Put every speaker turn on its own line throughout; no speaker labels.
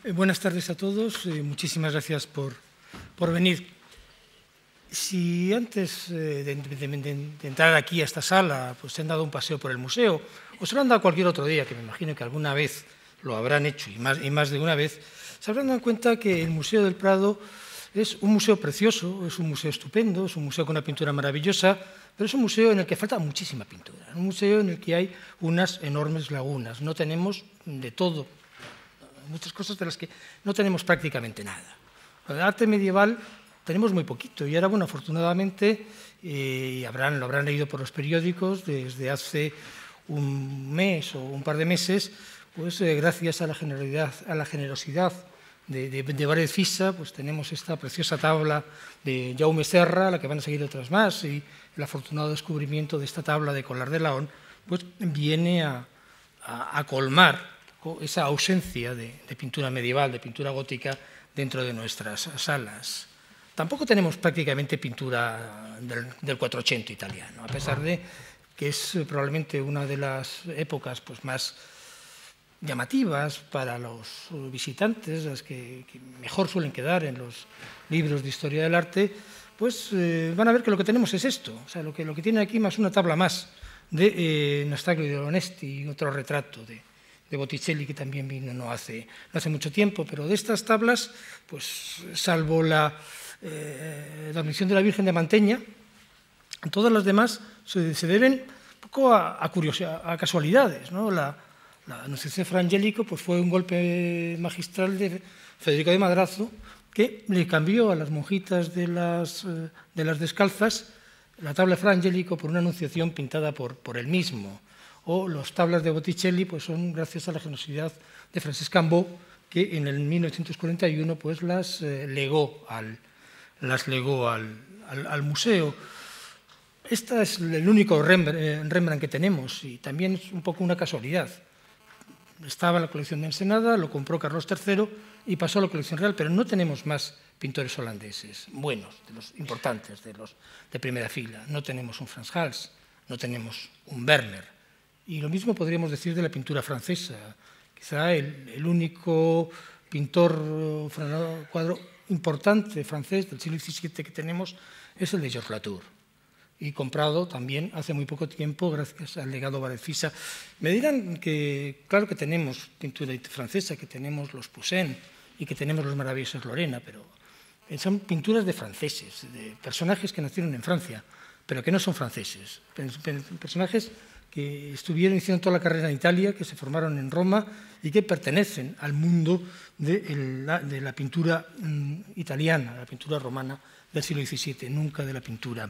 Buenas tardes a todos. Muchísimas gracias por venir. Si antes de entrar aquí a esta sala pues se han dado un paseo por el museo, o se lo han dado cualquier otro día, que me imagino que alguna vez lo habrán hecho y más de una vez, se habrán dado cuenta que el Museo del Prado es un museo precioso, es un museo estupendo, es un museo con una pintura maravillosa, pero es un museo en el que falta muchísima pintura, un museo en el que hay unas enormes lagunas. No tenemos de todo, muchas cosas de las que no tenemos prácticamente nada. El arte medieval tenemos muy poquito y ahora, bueno, afortunadamente, lo habrán leído por los periódicos desde hace un mes o un par de meses, pues gracias a la generosidad de Várez Fisa, pues tenemos esta preciosa tabla de Jaume Serra, a la que van a seguir otras más, y el afortunado descubrimiento de esta tabla de Colar de Laón, pues viene a colmar esa ausencia de pintura medieval, de pintura gótica dentro de nuestras salas. Tampoco tenemos prácticamente pintura del 480 italiano, a pesar de que es probablemente una de las épocas pues, más llamativas para los visitantes, las que mejor suelen quedar en los libros de historia del arte, pues van a ver que lo que tenemos es esto, o sea, lo que tienen aquí más una tabla más de Nostaglio de Onesti y otro retrato de Botticelli, que también vino no hace mucho tiempo, pero de estas tablas, pues salvo la admisión de la Virgen de Manteña, todas las demás se deben un poco a casualidades, ¿no? La Anunciación Fra Angelico pues fue un golpe magistral de Federico de Madrazo, que le cambió a las monjitas de las descalzas la tabla de Fra Angelico por una Anunciación pintada por él mismo. O las tablas de Botticelli pues son gracias a la generosidad de Francesc Cambó, que en el 1941 pues las legó al museo. Este es el único Rembrandt que tenemos y también es un poco una casualidad. Estaba en la colección de Ensenada, lo compró Carlos III y pasó a la colección real, pero no tenemos más pintores holandeses buenos, de los importantes, de los de primera fila. No tenemos un Frans Hals, no tenemos un Vermeer. Y lo mismo podríamos decir de la pintura francesa. Quizá el único pintor cuadro importante francés del siglo XVII que tenemos es el de Georges Latour, y comprado también hace muy poco tiempo gracias al legado Várez Fisa. Me dirán que, claro que tenemos pintura francesa, que tenemos los Poussin y que tenemos los maravillosos Lorena, pero son pinturas de franceses, de personajes que nacieron en Francia, pero que no son franceses, personajes que estuvieron haciendo toda la carrera en Italia, que se formaron en Roma y que pertenecen al mundo de la pintura italiana, la pintura romana del siglo XVII, nunca de la pintura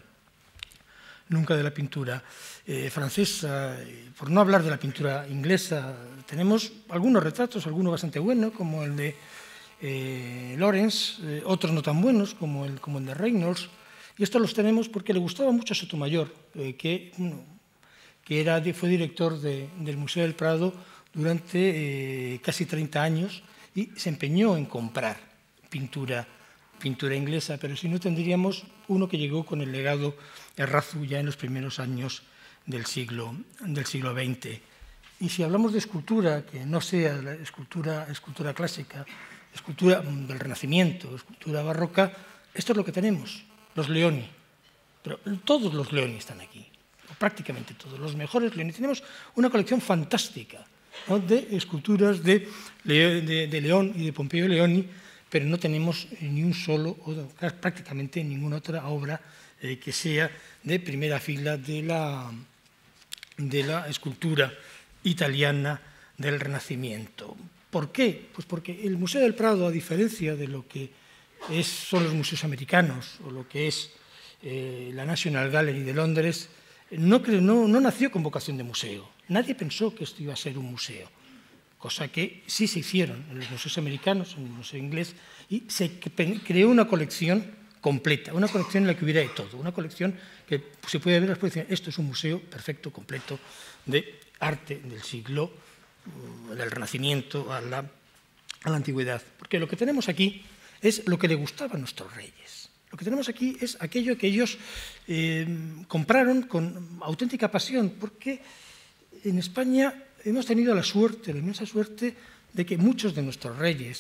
francesa. Por no hablar de la pintura inglesa, tenemos algunos retratos, algunos bastante buenos, como el de Lawrence, otros no tan buenos, como el de Reynolds, y estos los tenemos porque le gustaba mucho a Sotomayor, que fue director del Museo del Prado durante casi 30 años y se empeñó en comprar pintura inglesa, pero si no tendríamos uno que llegó con el legado Errázuriz ya en los primeros años del siglo XX. Y si hablamos de escultura, que no sea la escultura clásica, escultura del Renacimiento, escultura barroca, esto es lo que tenemos, los Leoni. Pero todos los Leoni están aquí, prácticamente todos, los mejores Leoni. Tenemos una colección fantástica, ¿no?, de esculturas de León y de Pompeyo Leoni, pero no tenemos ni un solo, o prácticamente ninguna otra obra que sea de primera fila de la escultura italiana del Renacimiento. ¿Por qué? Pues porque el Museo del Prado, a diferencia de lo que son los museos americanos o lo que es la National Gallery de Londres, no nació con vocación de museo. Nadie pensó que esto iba a ser un museo, cosa que sí se hicieron en los museos americanos, en el museo inglés, y se creó una colección completa, una colección en la que hubiera de todo, una colección que se puede ver en las exposiciones. Esto es un museo perfecto, completo, de arte del siglo, del Renacimiento a la Antigüedad. Porque lo que tenemos aquí es lo que le gustaba a nuestros reyes. Lo que tenemos aquí es aquello que ellos compraron con auténtica pasión, porque en España hemos tenido la inmensa suerte, de que muchos de nuestros reyes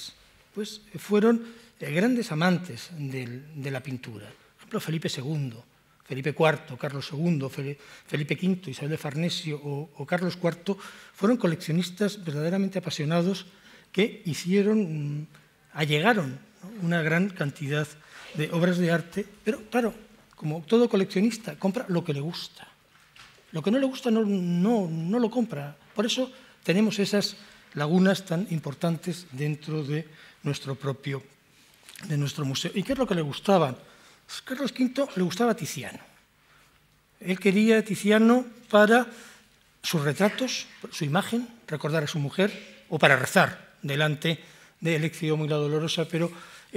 pues, fueron grandes amantes de la pintura. Por ejemplo, Felipe II, Felipe IV, Carlos II, Felipe V, Isabel de Farnesio o Carlos IV fueron coleccionistas verdaderamente apasionados que allegaron, ¿no?, una gran cantidad de obras de arte, pero claro, como todo coleccionista, compra lo que le gusta. Lo que no le gusta no lo compra. Por eso tenemos esas lagunas tan importantes dentro de nuestro museo. ¿Y qué es lo que le gustaba? Pues Carlos V le gustaba Tiziano. Él quería Tiziano para sus retratos, su imagen, recordar a su mujer, o para rezar delante de Eleccio muy la Dolorosa, pero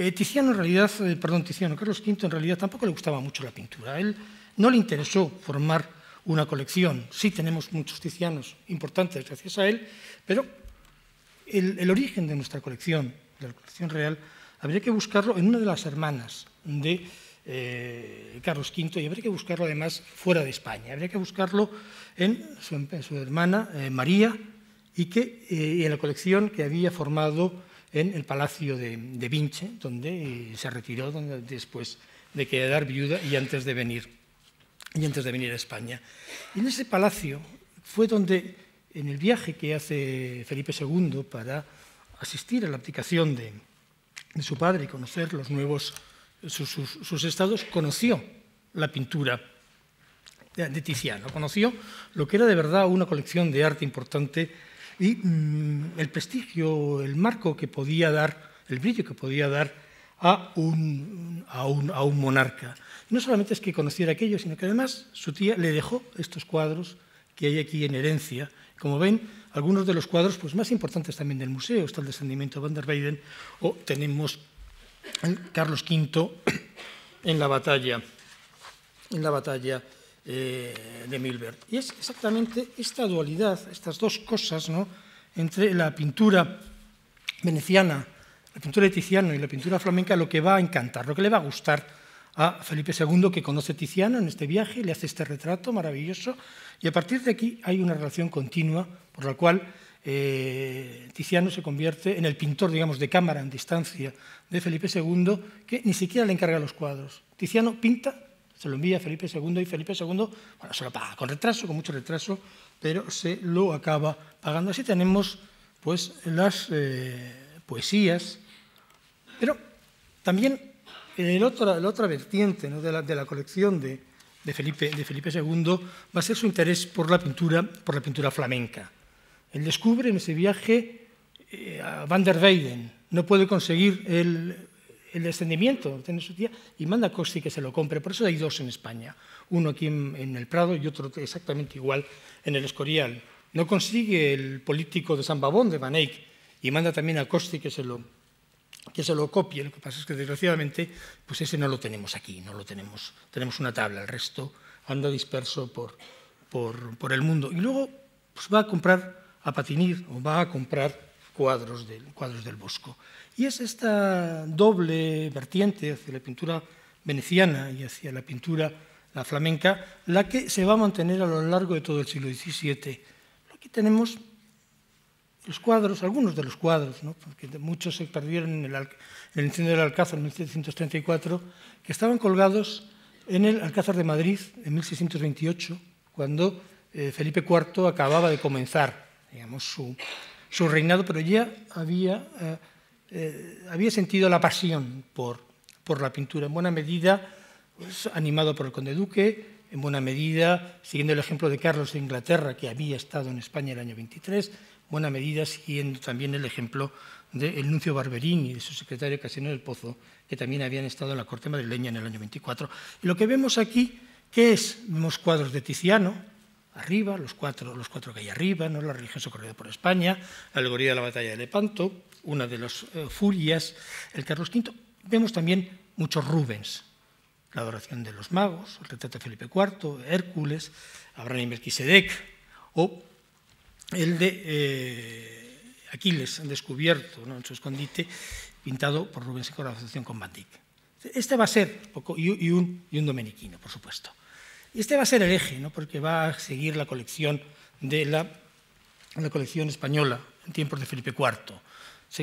Carlos V en realidad tampoco le gustaba mucho la pintura. A él no le interesó formar una colección. Sí tenemos muchos Tizianos importantes gracias a él, pero el origen de nuestra colección, de la colección real, habría que buscarlo en una de las hermanas de Carlos V, y habría que buscarlo además fuera de España. Habría que buscarlo en su hermana María y en la colección que había formado en el Palacio de Vinche, donde se retiró después de quedar viuda y antes de venir a España. Y en ese palacio fue donde, en el viaje que hace Felipe II para asistir a la abdicación de su padre y conocer sus estados, conoció la pintura de Tiziano, conoció lo que era de verdad una colección de arte importante y el prestigio, el marco que podía dar, el brillo que podía dar a un monarca. No solamente es que conociera aquello, sino que además su tía le dejó estos cuadros que hay aquí en herencia. Como ven, algunos de los cuadros pues, más importantes también del museo, está el Descendimiento de Van der Weyden, o tenemos Carlos V en la batalla de Milberg. Y es exactamente esta dualidad, estas dos cosas, ¿no?, entre la pintura veneciana, la pintura de Tiziano y la pintura flamenca, lo que va a encantar, lo que le va a gustar a Felipe II, que conoce a Tiziano en este viaje, le hace este retrato maravilloso, y a partir de aquí hay una relación continua por la cual Tiziano se convierte en el pintor, digamos, de cámara en distancia de Felipe II, que ni siquiera le encarga los cuadros. Tiziano pinta, se lo envía a Felipe II y Felipe II, bueno, se lo paga con retraso, con mucho retraso, pero se lo acaba pagando. Así tenemos pues las poesías, pero también la otra vertiente, ¿no?, de la colección de Felipe II va a ser su interés por la pintura flamenca. Él descubre en ese viaje a Van der Weyden, no puede conseguir el descendimiento de su tía y manda a Costi que se lo compre. Por eso hay dos en España, uno aquí en el Prado y otro exactamente igual en el Escorial. No consigue el político de San Babón, de Van Eyck, y manda también a Costi que se lo copie. Lo que pasa es que desgraciadamente pues ese no lo tenemos aquí, no lo tenemos una tabla, el resto anda disperso por el mundo. Y luego pues, va a comprar a Patinir o va a comprar cuadros del Bosco. Y es esta doble vertiente hacia la pintura veneciana y hacia la pintura flamenca la que se va a mantener a lo largo de todo el siglo XVII. Aquí tenemos los cuadros, algunos de los cuadros, ¿no?, porque muchos se perdieron en el incendio del Alcázar en 1734, que estaban colgados en el Alcázar de Madrid en 1628, cuando Felipe IV acababa de comenzar, digamos, su reinado, pero ya había sentido la pasión por la pintura, en buena medida pues, animado por el conde duque, en buena medida siguiendo el ejemplo de Carlos de Inglaterra, que había estado en España el año 23, buena medida siguiendo también el ejemplo del nuncio Barberini y de su secretario Casiano del Pozo, que también habían estado en la corte madrileña en el año 24. Y lo que vemos aquí, ¿qué es? Vemos cuadros de Tiziano, arriba, los cuatro que hay arriba, ¿no?, la religión socorrida por España, la alegoría de la batalla de Lepanto, una de las furias, el Carlos V. Vemos también muchos Rubens, la adoración de los magos, el retrato de Felipe IV, Hércules, Abraham y Melquisedec, o el de Aquiles descubierto, ¿no?, en su escondite, pintado por Rubens en colaboración con Van Dyck. Este va a ser, y un dominiquino, por supuesto. Y este va a ser el eje, ¿no?, porque va a seguir la colección de la colección española en tiempos de Felipe IV. Se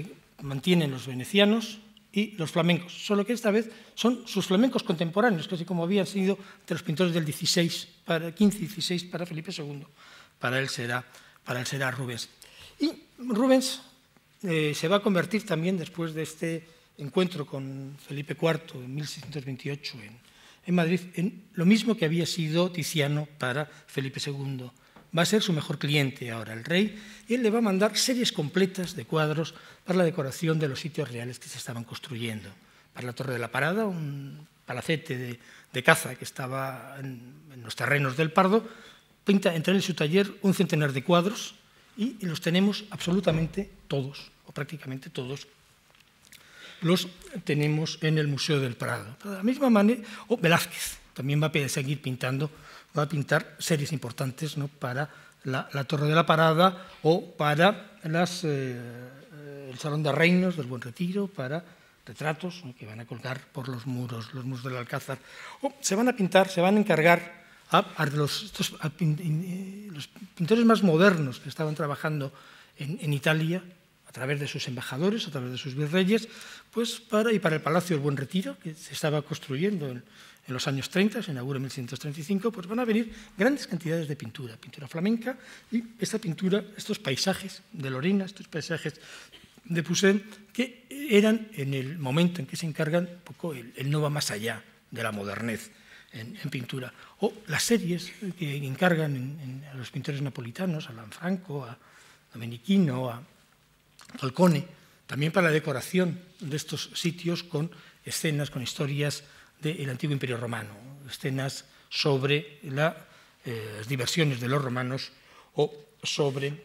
mantienen los venecianos y los flamencos, solo que esta vez son sus flamencos contemporáneos, casi como habían sido de los pintores del 15-16 para Felipe II. Para él será Rubens. Y Rubens se va a convertir también, después de este encuentro con Felipe IV en 1628 en Madrid, en lo mismo que había sido Tiziano para Felipe II. Va a ser su mejor cliente ahora el rey, y él le va a mandar series completas de cuadros para la decoración de los sitios reales que se estaban construyendo. Para la Torre de la Parada, un palacete de caza que estaba en los terrenos del Pardo, pinta entre él y su taller un centenar de cuadros, y los tenemos absolutamente todos, o prácticamente todos, los tenemos en el Museo del Prado. De la misma manera, Velázquez también va a seguir pintando, va a pintar series importantes, ¿no?, para la Torre de la Parada o para el Salón de Reinos del Buen Retiro, para retratos, ¿no?, que van a colgar por los muros del Alcázar. O se van a pintar, se van a encargar a los pintores más modernos que estaban trabajando en Italia, a través de sus embajadores, a través de sus virreyes, pues para el Palacio del Buen Retiro, que se estaba construyendo en los años 30, se inaugura en 1635, pues van a venir grandes cantidades de pintura flamenca, y esta pintura, estos paisajes de Lorena, estos paisajes de Poussin, que eran en el momento en que se encargan un poco el no va más allá de la modernez en pintura, o las series que encargan a los pintores napolitanos, a Lanfranco, a Domenichino, a Falcone, también para la decoración de estos sitios con escenas, con historias del antiguo Imperio Romano, escenas sobre las diversiones de los romanos o sobre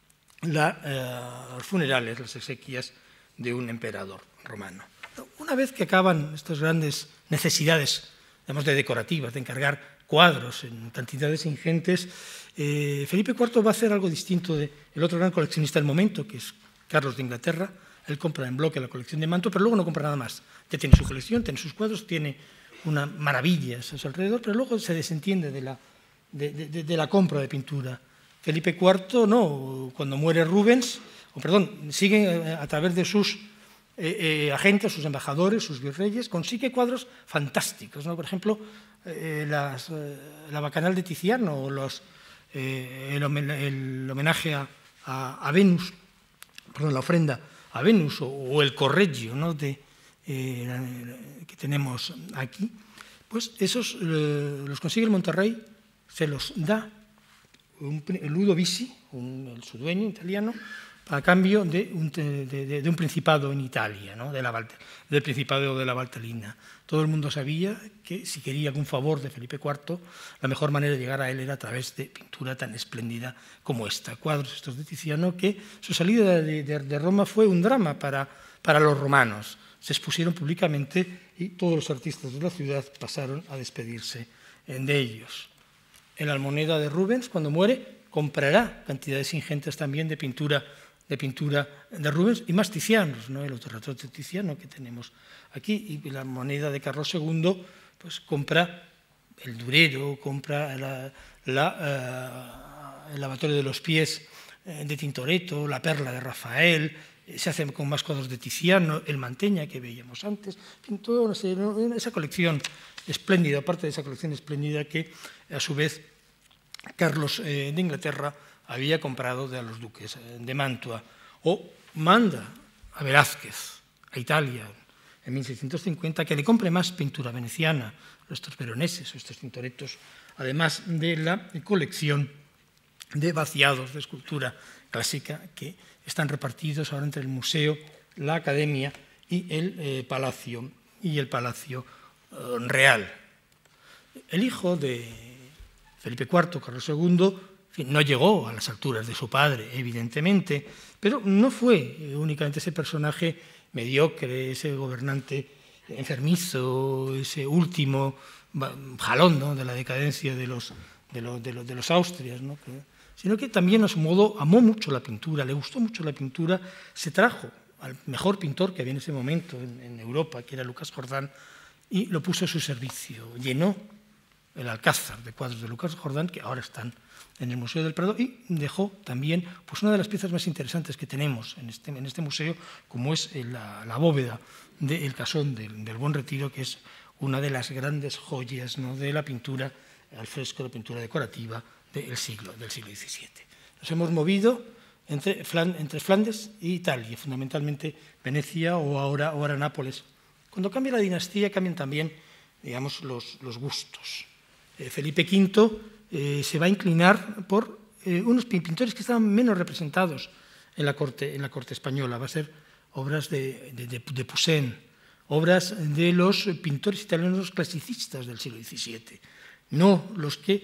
los funerales, las exequias de un emperador romano. Una vez que acaban estas grandes necesidades, digamos, de decorativas, de encargar cuadros en cantidades ingentes, Felipe IV va a hacer algo distinto del otro gran coleccionista del momento, que es Carlos de Inglaterra. Él compra en bloque la colección de Mantua, pero luego no compra nada más. Ya tiene su colección, tiene sus cuadros, tiene una maravilla a su alrededor, pero luego se desentiende de la compra de pintura. Felipe IV no, cuando muere Rubens, sigue a través de sus agentes, sus embajadores, sus virreyes, consigue cuadros fantásticos, ¿no? Por ejemplo, la Bacanal de Tiziano, o el homenaje a Venus, la ofrenda a Venus, o el Correggio, ¿no?, que tenemos aquí, pues esos los consigue el Monterrey, se los da Ludovisi, su dueño italiano, a cambio de un principado en Italia, ¿no?, del Principado de la Valtellina. Todo el mundo sabía que si quería algún favor de Felipe IV, la mejor manera de llegar a él era a través de pintura tan espléndida como esta. Cuadros estos de Tiziano, que su salida de Roma fue un drama para los romanos. Se expusieron públicamente y todos los artistas de la ciudad pasaron a despedirse de ellos. En la Almoneda de Rubens, cuando muere, comprará cantidades ingentes también de pintura de Rubens y más Tizianos, ¿no?, el autorretrato de Tiziano que tenemos aquí, y la moneda de Carlos II, pues compra el Durero, compra el lavatorio de los pies de Tintoretto, la Perla de Rafael, se hace con más cuadros de Tiziano, el Mantegna que veíamos antes, toda esa colección espléndida, aparte de esa colección espléndida que a su vez Carlos de Inglaterra había comprado de los duques de Mantua, o manda a Velázquez a Italia en 1650 que le compre más pintura veneciana, estos veroneses o estos tintorettos, además de la colección de vaciados de escultura clásica que están repartidos ahora entre el museo, la academia y el palacio real. El hijo de Felipe IV, Carlos II, no llegó a las alturas de su padre, evidentemente, pero no fue únicamente ese personaje mediocre, ese gobernante enfermizo, ese último jalón, ¿no?, de la decadencia de los Austrias, ¿no?, sino que también a su modo amó mucho la pintura, le gustó mucho la pintura, se trajo al mejor pintor que había en ese momento en Europa, que era Lucas Jordán, y lo puso a su servicio. Llenó el Alcázar de cuadros de Lucas Jordán, que ahora están en el Museo del Prado, y dejó también pues, una de las piezas más interesantes que tenemos en este museo, como es la bóveda del casón del Buen Retiro, que es una de las grandes joyas, ¿no?, de la pintura al fresco, la pintura decorativa del siglo XVII. Nos hemos movido entre Flandes e Italia, fundamentalmente Venecia o ahora Nápoles. Cuando cambia la dinastía, cambian también, digamos, los gustos. Felipe V se va a inclinar por unos pintores que estaban menos representados en la corte española. Va a ser obras de Poussin, obras de los pintores italianos clasicistas del siglo XVII, no los que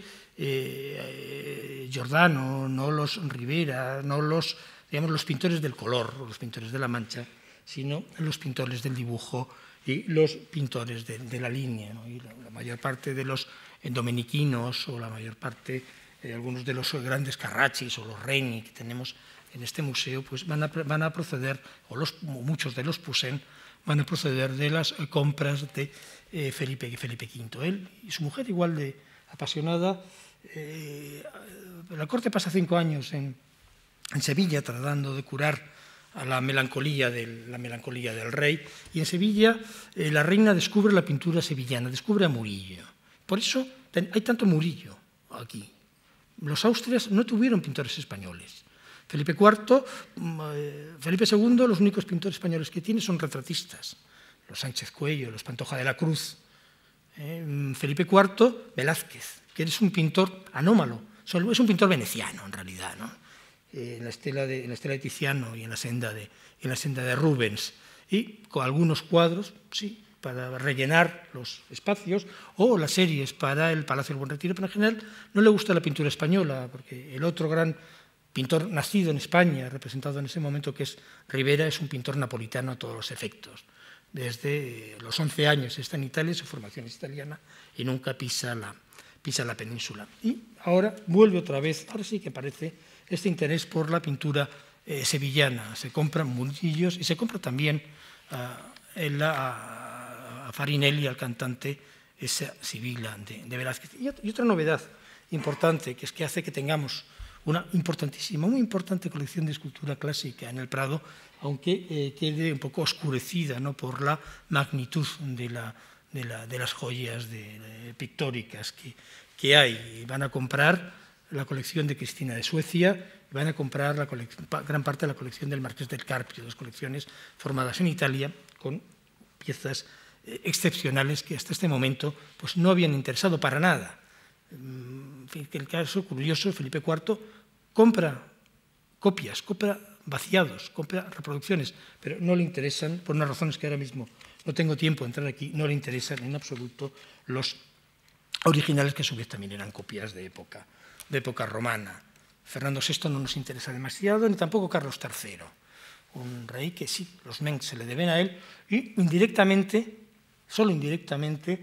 Giordano, no los Rivera, no los pintores del color, los pintores de la mancha, sino los pintores del dibujo y los pintores de la línea, ¿no? Y la mayor parte de los dominiquinos o la mayor parte, algunos de los grandes Carracis o los Reni que tenemos en este museo, pues van a proceder, o muchos de los Poussin van a proceder de las compras de Felipe V. Él y su mujer, igual de apasionada, la corte pasa 5 años en Sevilla tratando de curar a la melancolía del rey, y en Sevilla la reina descubre la pintura sevillana, descubre a Murillo. Por eso hay tanto Murillo aquí. Los Austrias no tuvieron pintores españoles. Felipe II, los únicos pintores españoles que tiene son retratistas, los Sánchez Cuello, los Pantoja de la Cruz. Felipe IV, Velázquez, que es un pintor anómalo, es un pintor veneciano en realidad, ¿no? En la estela de Tiziano y en la senda de Rubens, y con algunos cuadros, sí, para rellenar los espacios, o las series para el Palacio del Buen Retiro, pero en general no le gusta la pintura española, porque el otro gran pintor nacido en España, representado en ese momento, que es Rivera, es un pintor napolitano a todos los efectos. Desde los 11 años está en Italia, su formación es italiana, y nunca pisa la península. Y ahora vuelve otra vez, ahora sí que parece, este interés por la pintura sevillana. Se compran Murillos y se compra también a Farinelli, al cantante, esa Sibila de Velázquez. Y otra novedad importante, que es que hace que tengamos una importantísima, muy importante colección de escultura clásica en el Prado, aunque quede un poco oscurecida, ¿no?, por la magnitud de las joyas pictóricas que hay. Van a comprar la colección de Cristina de Suecia, van a comprar gran parte de la colección del Marqués del Carpio, dos colecciones formadas en Italia con piezas excepcionales que hasta este momento pues, no habían interesado para nada. El caso curioso, Felipe IV compra copias, compra vaciados, compra reproducciones, pero no le interesan, por unas razones que ahora mismo no tengo tiempo de entrar aquí, no le interesan en absoluto los originales, que a su vez también eran copias de época romana. Fernando VI no nos interesa demasiado, ni tampoco Carlos III, un rey que sí, los Mengs se le deben a él, y indirectamente, solo indirectamente,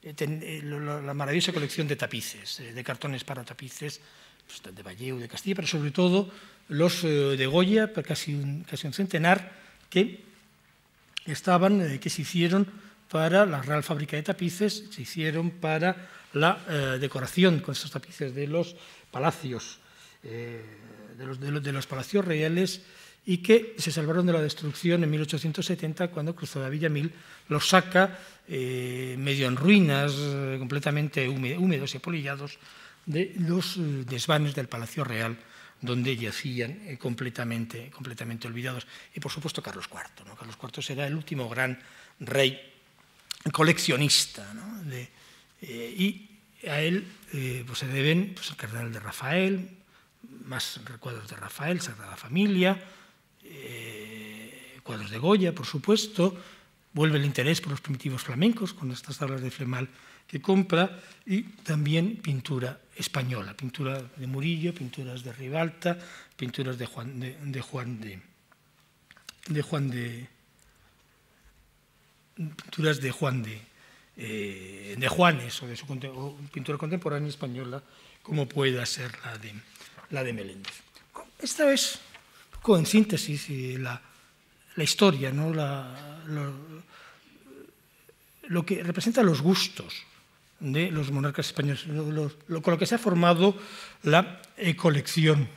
la maravillosa colección de tapices, de cartones para tapices, de Valleu, de Castilla, pero sobre todo los de Goya, casi un centenar, que se hicieron para la Real Fábrica de Tapices, se hicieron para la decoración con estos tapices de los palacios, de los palacios reales, y que se salvaron de la destrucción en 1870, cuando Cruzado de Villamil los saca medio en ruinas, completamente húmedos y apolillados, de los desvanes del Palacio Real, donde yacían completamente olvidados. Y, por supuesto, Carlos IV. ¿No? Carlos IV será el último gran rey coleccionista, ¿no? Y a él pues se deben pues, el Cardenal de Rafael, más recuadros de Rafael, Sagrada Familia, cuadros de Goya, por supuesto. Vuelve el interés por los primitivos flamencos, con estas tablas de Flemal que compra, y también pintura española, pintura de Murillo, pinturas de Ribalta, pinturas de Juanes, o de su pintura contemporánea española, como pueda ser la de Meléndez. Esta es, un poco en síntesis, la historia, ¿no? Lo que representa los gustos de los monarcas españoles, con lo que se ha formado la colección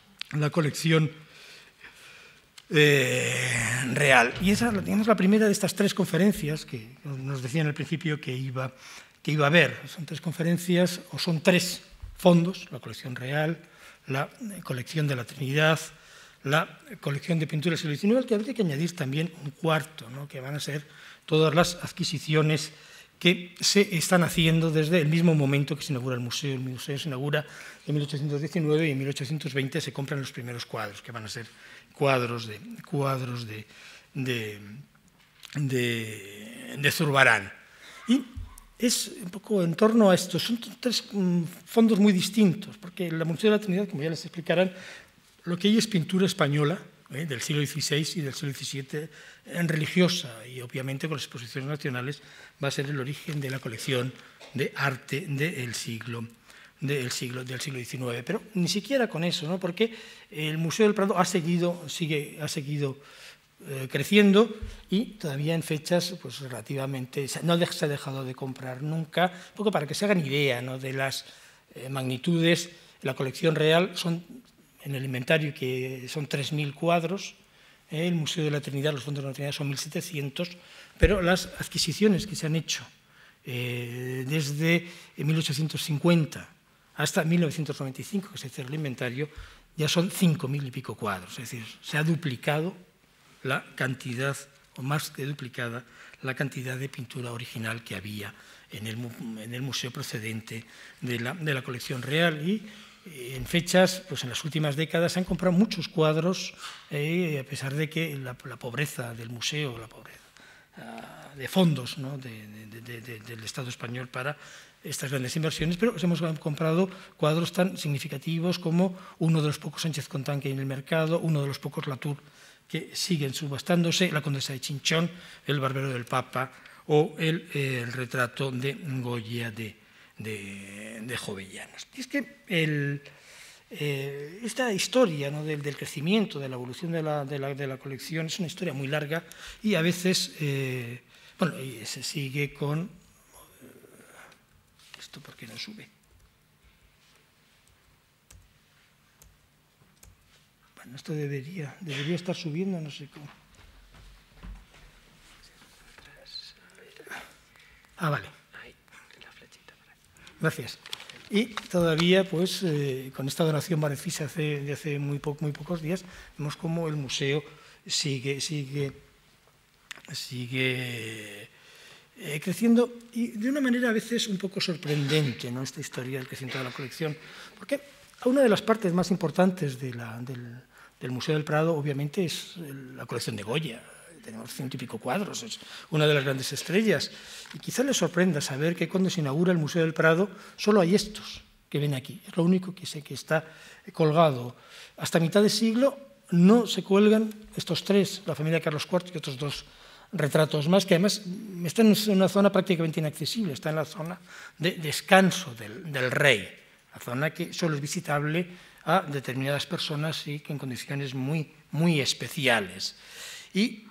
real. Y esa, digamos, la primera de estas tres conferencias que nos decían al principio que iba a haber. Son tres conferencias, o son tres fondos: la colección real, la colección de la Trinidad, la colección de pinturas del siglo XIX, que habría que añadir también un cuarto, ¿no?, que van a ser todas las adquisiciones que se están haciendo desde el mismo momento que se inaugura el museo. El museo se inaugura en 1819 y en 1820 se compran los primeros cuadros, que van a ser cuadros de Zurbarán. Y es un poco en torno a esto. Son tres fondos muy distintos, porque el Museo de la Trinidad, como ya les explicarán, lo que hay es pintura española, del siglo XVI y del siglo XVII, religiosa, y obviamente con las exposiciones nacionales va a ser el origen de la colección de arte del siglo XIX. Pero ni siquiera con eso, ¿no?, porque el Museo del Prado ha seguido creciendo, y todavía en fechas pues relativamente, no se ha dejado de comprar nunca. Un poco para que se hagan idea, ¿no?, de las magnitudes. La colección real son, en el inventario, que son 3.000 cuadros. El Museo de la Trinidad, los fondos de la Trinidad, son 1.700, pero las adquisiciones que se han hecho desde 1850 hasta 1995, que se cierra el inventario, ya son 5.000 y pico cuadros. Es decir, se ha duplicado la cantidad, o más que duplicada, la cantidad de pintura original que había en el museo procedente de la colección real. Y en fechas, pues en las últimas décadas, se han comprado muchos cuadros, a pesar de que la pobreza del museo, la pobreza de fondos, ¿no?, del Estado español para estas grandes inversiones, pero hemos comprado cuadros tan significativos como uno de los pocos Sánchez Contán que hay en el mercado, uno de los pocos Latour que siguen subastándose, la Condesa de Chinchón, el Barbero del Papa o el retrato de Goya de Jovellanos. Y es que esta historia, ¿no?, del crecimiento, de la evolución de la colección, es una historia muy larga, y a veces y se sigue con esto. ¿Por qué no sube? Bueno, esto debería estar subiendo, no sé cómo. Vale. Gracias. Y todavía, pues, con esta donación beneficia de hace muy pocos días, vemos cómo el museo sigue creciendo, y de una manera a veces un poco sorprendente, ¿no?, esta historia del crecimiento de la colección, porque una de las partes más importantes del Museo del Prado, obviamente, es la colección de Goya. Tenemos 100 y pico cuadros, es una de las grandes estrellas. Y quizá les sorprenda saber que cuando se inaugura el Museo del Prado solo hay estos que ven aquí. Es lo único que sé que está colgado. Hasta mitad de siglo no se cuelgan estos tres, la familia Carlos IV y otros dos retratos más, que además están en una zona prácticamente inaccesible, está en la zona de descanso del rey, la zona que solo es visitable a determinadas personas y que en condiciones muy, muy especiales. Y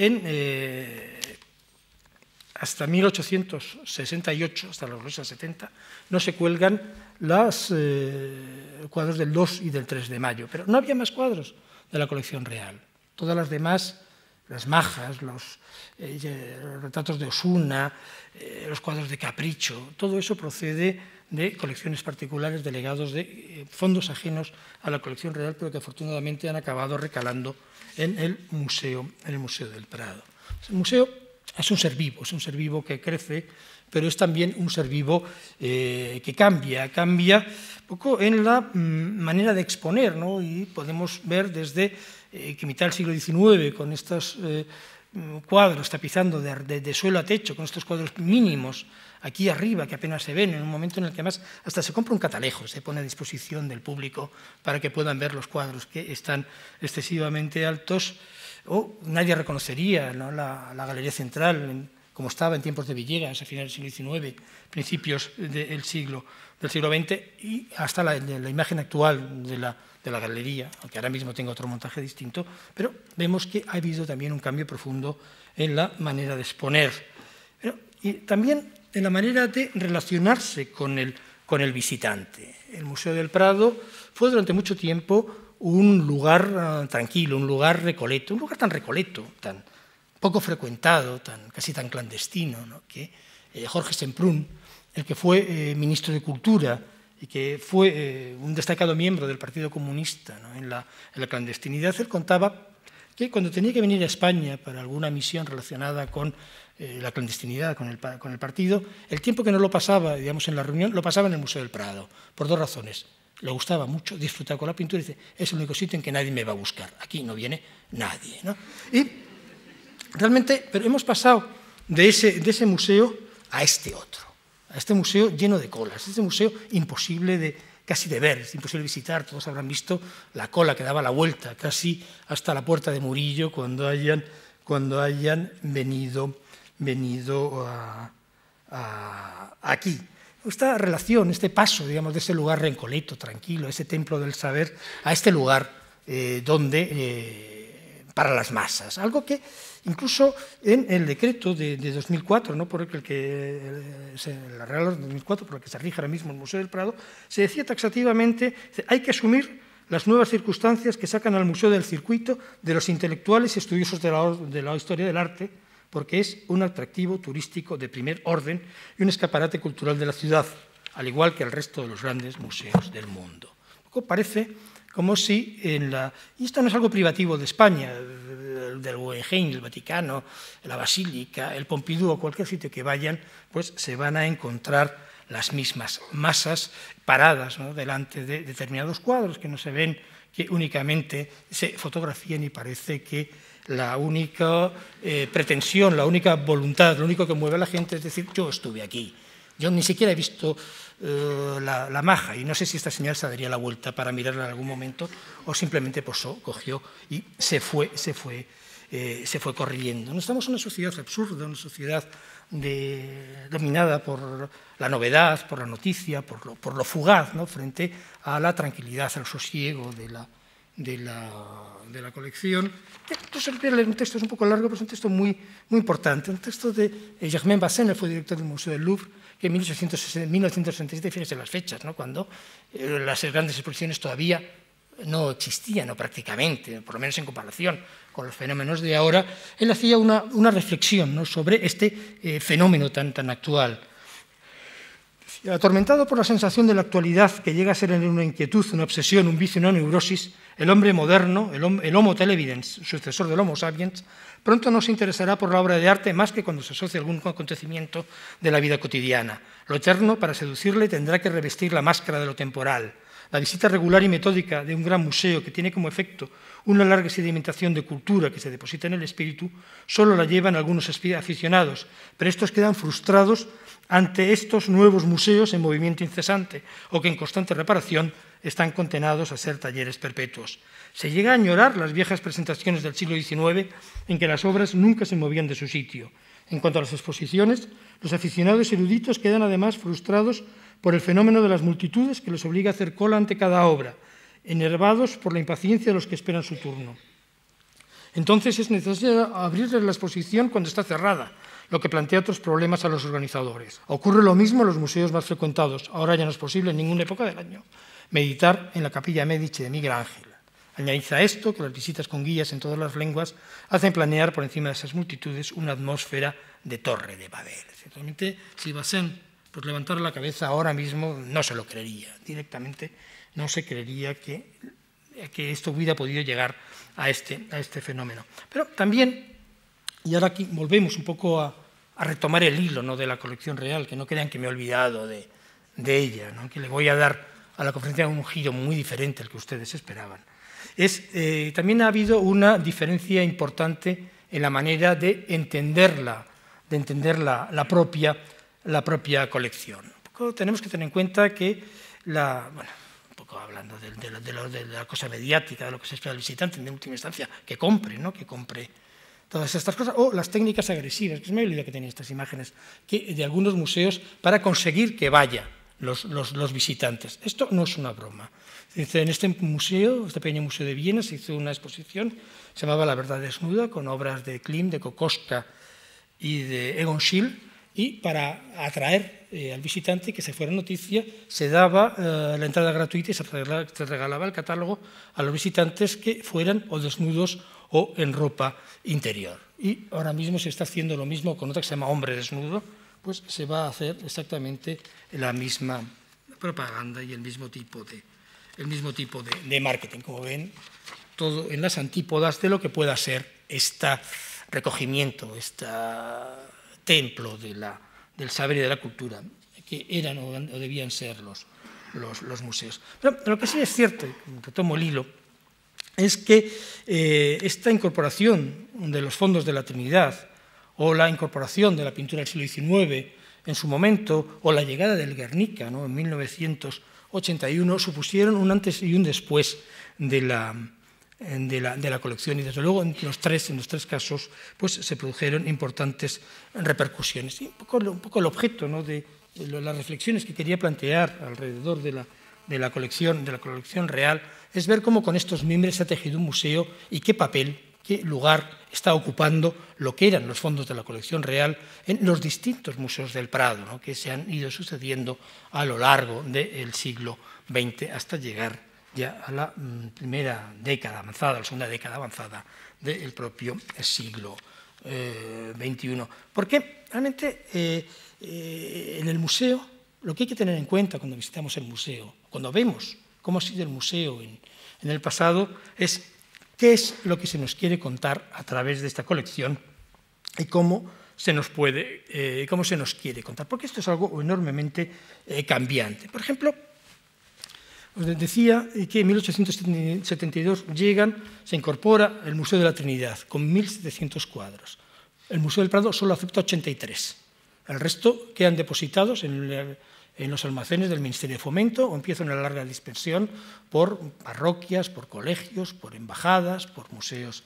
hasta 1868, hasta los 70, no se cuelgan los cuadros del 2 y del 3 de mayo, pero no había más cuadros de la colección real. Todas las demás, las majas, los retratos de Osuna, los cuadros de Capricho, todo eso procede de colecciones particulares, de legados de fondos ajenos a la colección real, pero que afortunadamente han acabado recalando en el Museo del Prado. El museo es un ser vivo que crece, pero es también un ser vivo que cambia un poco en la manera de exponer, ¿no? Y podemos ver desde que mitad del siglo XIX, con estos cuadros tapizando de suelo a techo, con estos cuadros mínimos aquí arriba, que apenas se ven, en un momento en el que además hasta se compra un catalejo, se pone a disposición del público para que puedan ver los cuadros que están excesivamente altos, o nadie reconocería, ¿no?, la Galería Central, como estaba en tiempos de Villegas, a finales del siglo XIX, principios del siglo XX, y hasta la imagen actual de la galería, aunque ahora mismo tenga otro montaje distinto, pero vemos que ha habido también un cambio profundo en la manera de exponer. Y también en la manera de relacionarse con el visitante. El Museo del Prado fue durante mucho tiempo un lugar tranquilo, un lugar recoleto, un lugar tan recoleto, tan poco frecuentado, casi tan clandestino, ¿no? Que Jorge Semprún, el que fue ministro de Cultura y que fue un destacado miembro del Partido Comunista, ¿no? en la clandestinidad, él contaba que cuando tenía que venir a España para alguna misión relacionada con la clandestinidad, con el partido, el tiempo que no lo pasaba, digamos, en la reunión, lo pasaba en el Museo del Prado, por dos razones. Le gustaba mucho, disfrutaba con la pintura y dice, es el único sitio en que nadie me va a buscar, aquí no viene nadie, ¿no? Y realmente, pero hemos pasado de ese museo a este otro, a este museo lleno de colas, este museo imposible casi de ver, es imposible visitar. Todos habrán visto la cola que daba la vuelta casi hasta la Puerta de Murillo cuando hayan venido aquí. Esta relación, este paso, digamos, de ese lugar recoleto, tranquilo, ese templo del saber, a este lugar para las masas. Algo que incluso en el decreto de 2004, ¿no? por el que la Real Orden de 2004, por el que se rige ahora mismo el Museo del Prado, se decía taxativamente, hay que asumir las nuevas circunstancias que sacan al museo del circuito de los intelectuales y estudiosos de la historia del arte, porque es un atractivo turístico de primer orden y un escaparate cultural de la ciudad, al igual que el resto de los grandes museos del mundo. Un poco parece como si y esto no es algo privativo de España, del Guggenheim, el Vaticano, la Basílica, el Pompidou o cualquier sitio que vayan, pues se van a encontrar las mismas masas paradas, ¿no? delante de determinados cuadros que no se ven, que únicamente se fotografían y parece que la única pretensión, la única voluntad, lo único que mueve a la gente es decir, yo estuve aquí. Yo ni siquiera he visto la maja y no sé si esta señal se daría la vuelta para mirarla en algún momento o simplemente posó, cogió y se fue corriendo. No estamos en una sociedad absurda, una sociedad dominada por la novedad, por la noticia, por lo fugaz, ¿no? frente a la tranquilidad, al sosiego de la colección. Entonces, un texto es un poco largo, pero es un texto muy importante. Un texto de Germain Bassène, fue director del Museo del Louvre, que en 1967, fíjense las fechas, ¿no? cuando las grandes exposiciones todavía no existían, o prácticamente, por lo menos en comparación con los fenómenos de ahora, él hacía una reflexión, ¿no? sobre este fenómeno tan actual. Atormentado por la sensación de la actualidad que llega a ser una inquietud, una obsesión, un vicio, una neurosis, el hombre moderno, el Homo televidens, sucesor del Homo sapiens, pronto no se interesará por la obra de arte más que cuando se asocie a algún acontecimiento de la vida cotidiana. Lo eterno, para seducirle, tendrá que revestir la máscara de lo temporal. La visita regular y metódica de un gran museo que tiene como efecto una larga sedimentación de cultura que se deposita en el espíritu, solo la llevan algunos aficionados, pero estos quedan frustrados ante estos nuevos museos en movimiento incesante o que en constante reparación están condenados a ser talleres perpetuos. Se llega a añorar las viejas presentaciones del siglo XIX en que las obras nunca se movían de su sitio. En cuanto a las exposiciones, los aficionados eruditos quedan además frustrados por el fenómeno de las multitudes que les obliga a hacer cola ante cada obra, enervados por la impaciencia de los que esperan su turno. Entonces es necesario abrirles la exposición cuando está cerrada, lo que plantea otros problemas a los organizadores. Ocurre lo mismo en los museos más frecuentados. Ahora ya no es posible en ninguna época del año meditar en la Capilla Medici de Miguel Ángel. Añadid a esto que las visitas con guías en todas las lenguas hacen planear por encima de esas multitudes una atmósfera de Torre de Babel. Realmente, si Bassène pues, levantara la cabeza ahora mismo, no se lo creería. Directamente no se creería que esto hubiera podido llegar a este fenómeno. Pero también, y ahora aquí volvemos un poco a retomar el hilo, ¿no? de la colección real, que no crean que me he olvidado de ella, ¿no? que le voy a dar a la conferencia un giro muy diferente al que ustedes esperaban. También ha habido una diferencia importante en la manera de entender la propia colección. Tenemos que tener en cuenta que un poco hablando de la cosa mediática, de lo que se espera del visitante, en última instancia, que compre, ¿no? que compre todas estas cosas, o las técnicas agresivas, que se me olvidó que tenía estas imágenes, de algunos museos para conseguir que vayan los visitantes. Esto no es una broma. En este museo, este pequeño museo de Viena, se hizo una exposición, se llamaba La verdad desnuda, con obras de Klimt, de Kokoschka y de Egon Schiele, y para atraer al visitante que se fuera noticia, se daba la entrada gratuita y se regalaba el catálogo a los visitantes que fueran o desnudos o en ropa interior. Y ahora mismo se está haciendo lo mismo con otra que se llama Hombre Desnudo, pues se va a hacer exactamente la misma propaganda y el mismo tipo de marketing. Como ven, todo en las antípodas de lo que pueda ser este recogimiento, este templo del saber y de la cultura, que eran o debían ser los museos. Pero lo que sí es cierto, y retomo el hilo, es que esta incorporación de los fondos de la Trinidad o la incorporación de la pintura del siglo XIX en su momento, o la llegada del Guernica, ¿no?, en 1981, supusieron un antes y un después de la colección, y desde luego en los tres casos pues, se produjeron importantes repercusiones. Y un poco el objeto, ¿no?, de las reflexiones que quería plantear alrededor de la colección real es ver cómo con estos mimbres se ha tejido un museo y qué papel, qué lugar está ocupando lo que eran los fondos de la colección real en los distintos museos del Prado, ¿no?, que se han ido sucediendo a lo largo del siglo XX hasta llegar ya a la primera década avanzada, a la segunda década avanzada del propio siglo XXI. Porque realmente en el museo, lo que hay que tener en cuenta cuando visitamos el museo, cuando vemos cómo ha sido el museo en el pasado, es qué es lo que se nos quiere contar a través de esta colección y cómo se nos quiere contar, porque esto es algo enormemente cambiante. Por ejemplo, os decía que en 1872 se incorpora el Museo de la Trinidad con 1.700 cuadros. El Museo del Prado solo acepta 83. El resto quedan depositados en los almacenes del Ministerio de Fomento o empiezan una larga dispersión por parroquias, por colegios, por embajadas, por museos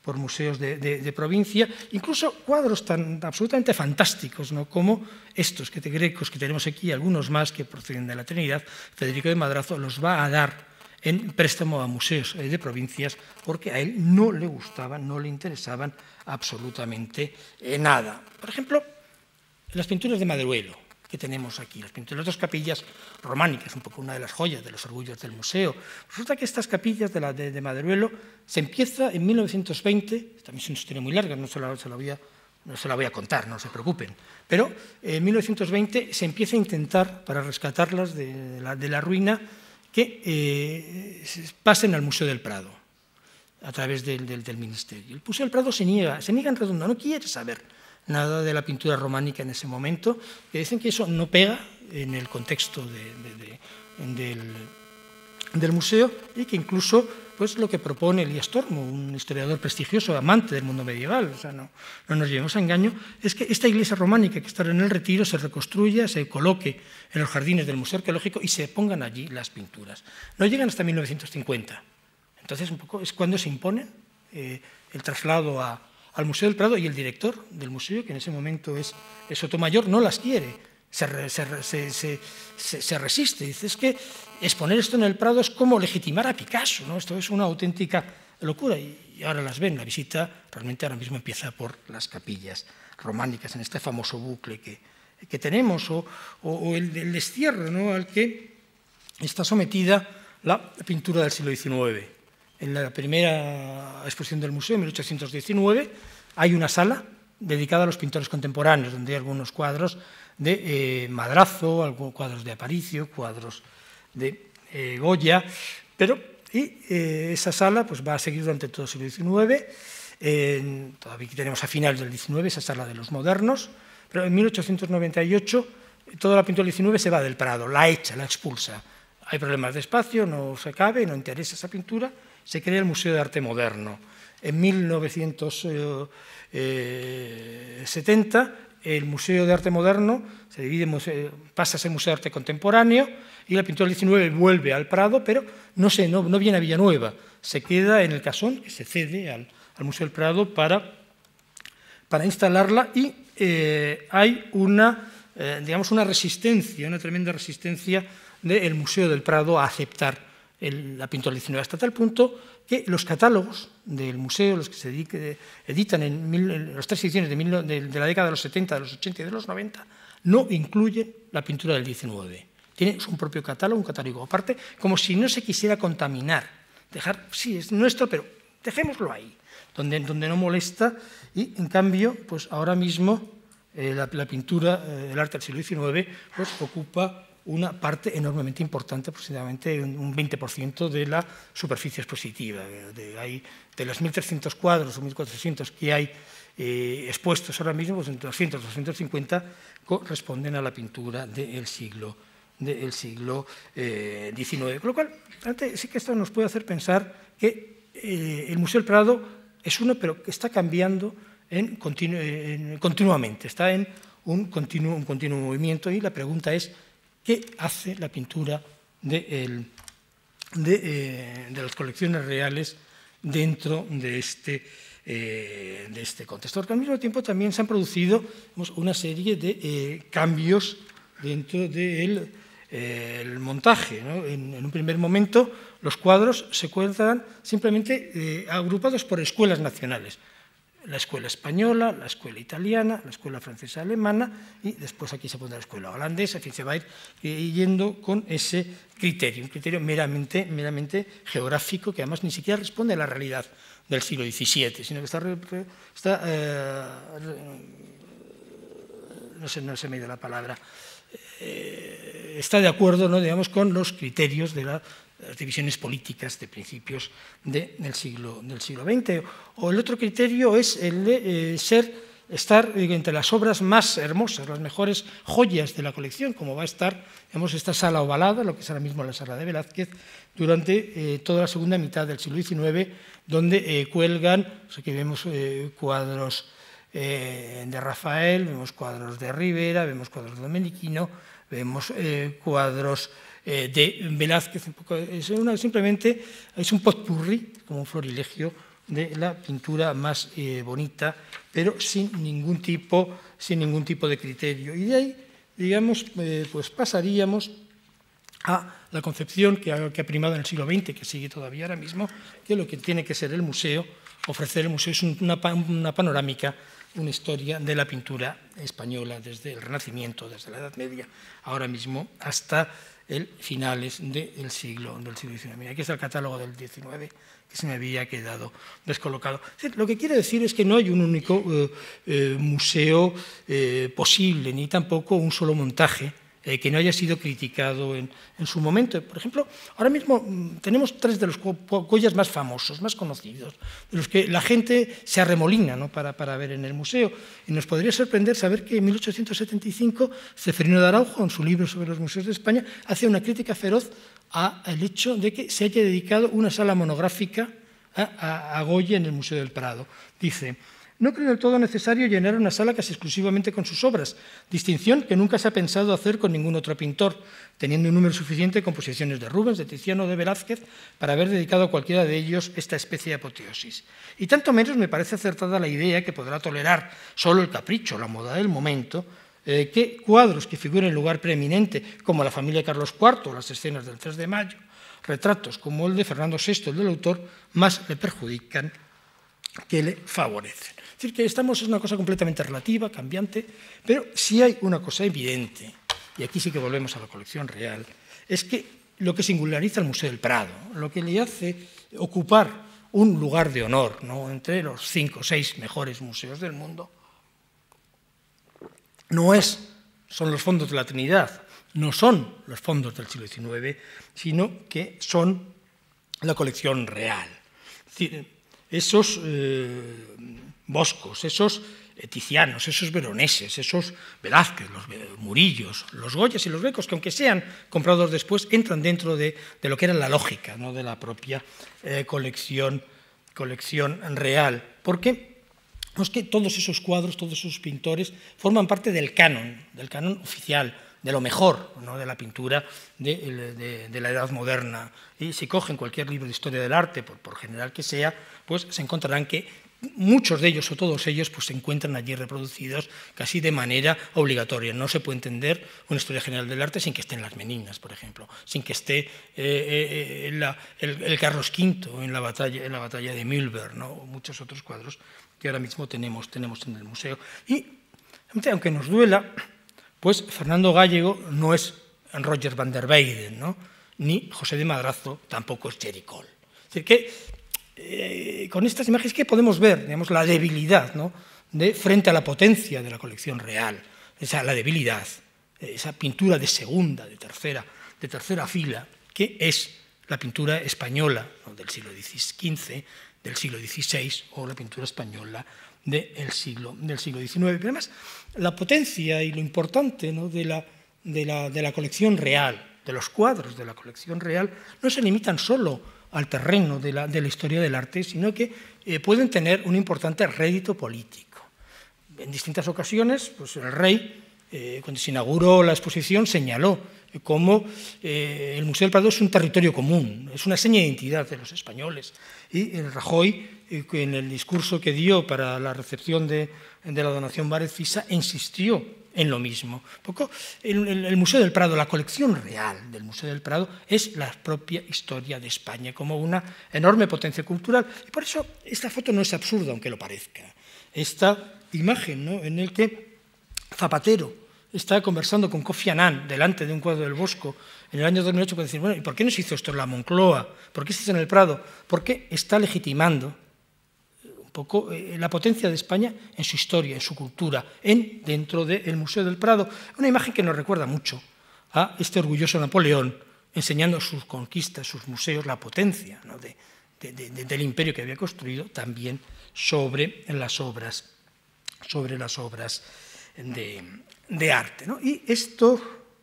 de provincia, incluso cuadros tan absolutamente fantásticos, ¿no?, como estos grecos que tenemos aquí, algunos más que proceden de la Trinidad. Federico de Madrazo los va a dar en préstamo a museos de provincias porque a él no le gustaban, no le interesaban absolutamente nada. Por ejemplo, las pinturas de Maderuelo que tenemos aquí, las dos capillas románicas, un poco una de las joyas, de los orgullos del museo. Resulta que estas capillas de Maderuelo se empieza en 1920, también es una historia muy larga, no se la voy a contar, no se preocupen, pero en 1920 se empieza a intentar, para rescatarlas de la ruina, que pasen al Museo del Prado, a través del Ministerio. El Museo del Prado se niega en redondo, no quiere saber nada de la pintura románica en ese momento, que dicen que eso no pega en el contexto del museo y que incluso pues, lo que propone Elías Tormo, un historiador prestigioso, amante del mundo medieval, o sea, no nos llevemos a engaño, es que esta iglesia románica que está en el Retiro se reconstruya, se coloque en los jardines del Museo Arqueológico y se pongan allí las pinturas. No llegan hasta 1950. Entonces, un poco es cuando se impone el traslado al Museo del Prado, y el director del museo, que en ese momento es Sotomayor, no las quiere, se resiste. Dice, es que exponer esto en el Prado es como legitimar a Picasso, ¿no? Esto es una auténtica locura, y ahora las ven. La visita realmente ahora mismo empieza por las capillas románicas, en este famoso bucle que tenemos, o el destierro, ¿no?, al que está sometida la pintura del siglo XIX. En la primera exposición del museo, en 1819, hay una sala dedicada a los pintores contemporáneos, donde hay algunos cuadros de Madrazo, algunos cuadros de Aparicio, cuadros de Goya, esa sala pues, va a seguir durante todo el siglo XIX. Todavía tenemos a finales del XIX esa sala de los modernos, pero en 1898 toda la pintura del XIX se va del Prado, la echa, la expulsa. Hay problemas de espacio, no se cabe, no interesa esa pintura. Se crea el Museo de Arte Moderno. En 1970, el Museo de Arte Moderno se divide, pasa a ser Museo de Arte Contemporáneo, y la pintura del 19 vuelve al Prado, pero no viene a Villanueva, se queda en el Casón, que se cede al Museo del Prado para instalarla, y hay una resistencia, una tremenda resistencia del Museo del Prado a aceptar la pintura del XIX, hasta tal punto que los catálogos del museo, los que se editan en las 3 ediciones de la década de los 70, de los 80 y de los 90, no incluyen la pintura del XIX. Tiene un propio catálogo, un catálogo aparte, como si no se quisiera contaminar. Dejar, sí, es nuestro, pero dejémoslo ahí, donde no molesta, y en cambio, pues ahora mismo la pintura, el arte del siglo XIX, pues ocupa una parte enormemente importante, aproximadamente un 20% de la superficie expositiva. De los 1.300 cuadros o 1.400 que hay expuestos ahora mismo, pues entre 200 y 250 corresponden a la pintura del siglo XIX. Con lo cual, sí que esto nos puede hacer pensar que el Museo del Prado es uno, pero que está cambiando continuamente, está en un continuo movimiento, y la pregunta es: ¿qué hace la pintura de las colecciones reales dentro de este contexto? Porque al mismo tiempo también se han producido una serie de cambios dentro del montaje, ¿no? En un primer momento, los cuadros se cuentan simplemente agrupados por escuelas nacionales: la escuela española, la escuela italiana, la escuela francesa-alemana, y después aquí se pone la escuela holandesa. En fin, se va a ir yendo con ese criterio, un criterio meramente geográfico, que además ni siquiera responde a la realidad del siglo XVII, sino que no se me da la palabra, está de acuerdo, ¿no?, digamos, con los criterios de las divisiones políticas de principios del siglo XX. O el otro criterio es el de estar entre las obras más hermosas, las mejores joyas de la colección, como va a estar, digamos, esta sala ovalada, lo que es ahora mismo la sala de Velázquez, durante toda la segunda mitad del siglo XIX, donde cuelgan, aquí vemos cuadros de Rafael, vemos cuadros de Rivera, vemos cuadros de Domenichino, vemos cuadros de Velázquez. Simplemente es un potpourri, como un florilegio de la pintura más bonita, pero sin ningún tipo de criterio. Y de ahí, digamos, pues pasaríamos a la concepción que ha primado en el siglo XX, que sigue todavía ahora mismo, que lo que tiene que ser el museo, ofrecer el museo, es una panorámica, una historia de la pintura española desde el Renacimiento, desde la Edad Media, ahora mismo hasta finales del siglo XIX. Aquí está el catálogo del XIX, que se me había quedado descolocado. Lo que quiere decir es que no hay un único museo posible, ni tampoco un solo montaje que no haya sido criticado en su momento. Por ejemplo, ahora mismo tenemos 3 de los Goyas más famosos, más conocidos, de los que la gente se arremolina, ¿no?, para ver en el museo. Y nos podría sorprender saber que en 1875 Ceferino de Araujo, en su libro sobre los museos de España, hace una crítica feroz al hecho de que se haya dedicado una sala monográfica a Goya en el Museo del Prado. Dice: no creo del todo necesario llenar una sala casi exclusivamente con sus obras, distinción que nunca se ha pensado hacer con ningún otro pintor, teniendo un número suficiente de composiciones de Rubens, de Tiziano o de Velázquez para haber dedicado a cualquiera de ellos esta especie de apoteosis. Y tanto menos me parece acertada la idea, que podrá tolerar solo el capricho, la moda del momento, que cuadros que figuren en lugar preeminente, como la familia de Carlos IV o las escenas del 3 de mayo, retratos como el de Fernando VI, el del autor, más le perjudican que le favorecen. Es decir, que es una cosa completamente relativa, cambiante, pero sí hay una cosa evidente, y aquí sí que volvemos a la colección real, es que lo que singulariza al Museo del Prado, lo que le hace ocupar un lugar de honor, ¿no?, entre los 5 o 6 mejores museos del mundo, son los fondos de la Trinidad, no son los fondos del siglo XIX, sino que son la colección real. Es decir, esos Boscos, esos Tizianos, esos Veroneses, esos Velázquez, los Murillos, los Goyas y los Becos, que aunque sean comprados después, entran dentro de lo que era la lógica, ¿no?, de la propia colección real. Porque es que todos esos cuadros, todos esos pintores forman parte del canon oficial, de lo mejor, ¿no?, de la pintura de la Edad Moderna. Y si cogen cualquier libro de historia del arte, por general que sea, pues se encontrarán que muchos de ellos o todos ellos pues, se encuentran allí reproducidos casi de manera obligatoria. No se puede entender una historia general del arte sin que estén las Meninas, por ejemplo, sin que esté el Carlos V en la batalla de Mühlberg, ¿no? O muchos otros cuadros que ahora mismo tenemos en el museo. Y, aunque nos duela, pues Fernando Gállego no es Roger van der Weyden, ¿no? Ni José de Madrazo tampoco es Jerry Cole. Es decir, que con estas imágenes que podemos ver, digamos, la debilidad, ¿no? Frente a la potencia de la colección real, la debilidad, esa pintura de segunda, de tercera fila, que es la pintura española, ¿no? Del siglo XV, del siglo XVI, o la pintura española del siglo XIX. Pero además, la potencia y lo importante, ¿no? de la colección real, de los cuadros de la colección real, no se limitan solo al terreno de la historia del arte, sino que pueden tener un importante rédito político. En distintas ocasiones, pues el rey, cuando se inauguró la exposición, señaló cómo el Museo del Prado es un territorio común, es una seña de identidad de los españoles. Y Rajoy, en el discurso que dio para la recepción de la donación Várez-Fisa, insistió en lo mismo. Un poco el Museo del Prado, la colección real del Museo del Prado, es la propia historia de España, como una enorme potencia cultural. Y por eso esta foto no es absurda, aunque lo parezca. Esta imagen, ¿no? En el que Zapatero está conversando con Kofi Annan delante de un cuadro del Bosco en el año 2008, puede decir, bueno, ¿y por qué no se hizo esto en la Moncloa? ¿Por qué se hizo en el Prado? Porque está legitimando un poco la potencia de España en su historia, en su cultura, dentro del Museo del Prado. Una imagen que nos recuerda mucho a este orgulloso Napoleón, enseñando sus conquistas, sus museos, la potencia, ¿no? del imperio que había construido, también sobre las obras de arte, ¿no? Y esto,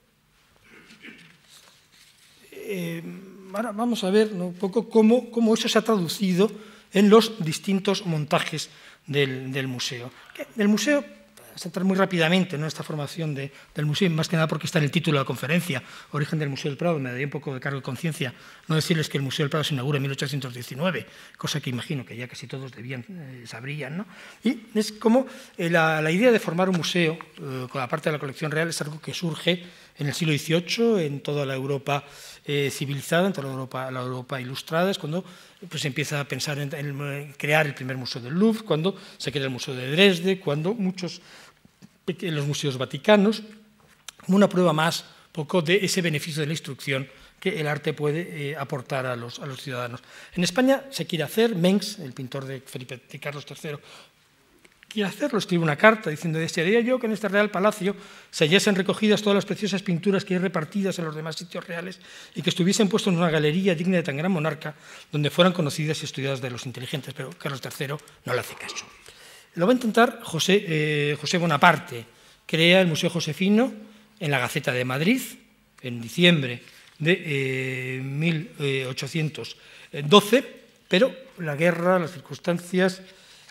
ahora vamos a ver, ¿no? Un poco cómo eso se ha traducido en los distintos montajes del museo. El museo, para centrar muy rápidamente, ¿no? Esta formación del museo, más que nada porque está en el título de la conferencia, Origen del Museo del Prado, me daría un poco de cargo de conciencia no decirles que el Museo del Prado se inaugura en 1819, cosa que imagino que ya casi todos sabrían, ¿no? Y es como la idea de formar un museo con la parte de la colección real es algo que surge en el siglo XVIII, en toda la Europa civilizada, en toda la Europa ilustrada, es cuando pues, se empieza a pensar en crear el primer museo del Louvre, cuando se crea el Museo de Dresde, cuando los museos vaticanos, como una prueba más poco de ese beneficio de la instrucción que el arte puede aportar a los ciudadanos. En España se quiere hacer, Mengs, el pintor de Carlos III, quiere hacerlo, escribe una carta diciendo: desearía yo que en este Real Palacio se hallasen recogidas todas las preciosas pinturas que hay repartidas en los demás sitios reales y que estuviesen puestos en una galería digna de tan gran monarca, donde fueran conocidas y estudiadas de los inteligentes. Pero Carlos III no le hace caso. Lo va a intentar José Bonaparte. Crea el Museo Josefino en la Gaceta de Madrid en diciembre de 1812, pero la guerra, las circunstancias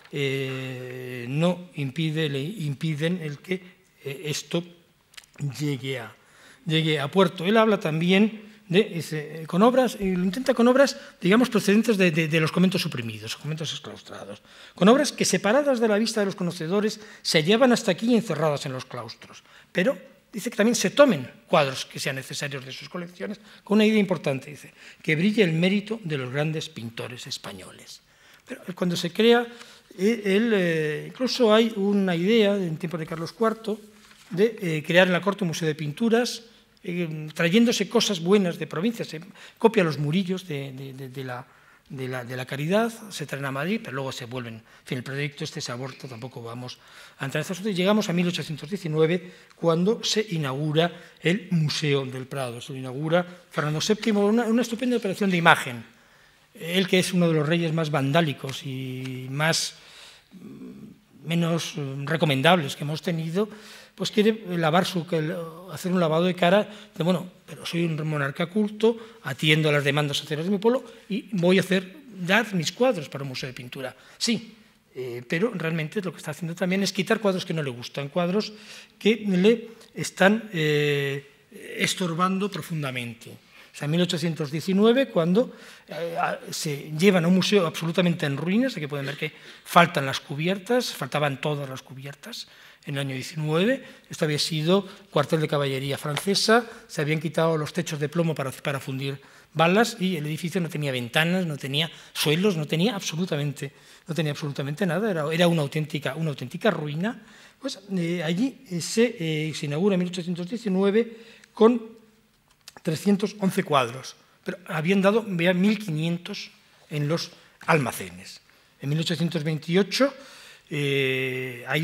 no impiden el que esto llegue a puerto. Él habla también con obras, lo intenta con obras, digamos, procedentes de los conventos suprimidos, conventos exclaustrados, con obras que, separadas de la vista de los conocedores, se llevan hasta aquí encerradas en los claustros, pero dice que también se tomen cuadros que sean necesarios de sus colecciones, con una idea importante, dice, que brille el mérito de los grandes pintores españoles. Pero cuando se crea, incluso hay una idea, en tiempos de Carlos IV, de crear en la corte un museo de pinturas, trayéndose cosas buenas de provincias. Se copia los murillos de la Caridad, se traen a Madrid, pero luego se vuelven. En fin, el proyecto se aborta, tampoco vamos a entrar en este asunto. Y llegamos a 1819, cuando se inaugura el Museo del Prado. Se lo inaugura Fernando VII, una estupenda operación de imagen. Él, que es uno de los reyes más vandálicos y menos recomendables que hemos tenido, pues quiere hacer un lavado de cara de, bueno, pero soy un monarca culto, atiendo a las demandas sociales de mi pueblo y voy a dar mis cuadros para un museo de pintura. Sí, pero realmente lo que está haciendo también es quitar cuadros que no le gustan, cuadros que le están estorbando profundamente. O sea, en 1819, cuando se llevan a un museo absolutamente en ruinas, aquí pueden ver que faltan las cubiertas, faltaban todas las cubiertas en el año 19, esto había sido cuartel de caballería francesa, se habían quitado los techos de plomo para fundir balas y el edificio no tenía ventanas, no tenía suelos, no tenía absolutamente nada, era una auténtica ruina. Pues allí se inaugura en 1819 con 311 cuadros, pero habían dado 1.500 en los almacenes. En 1828 hay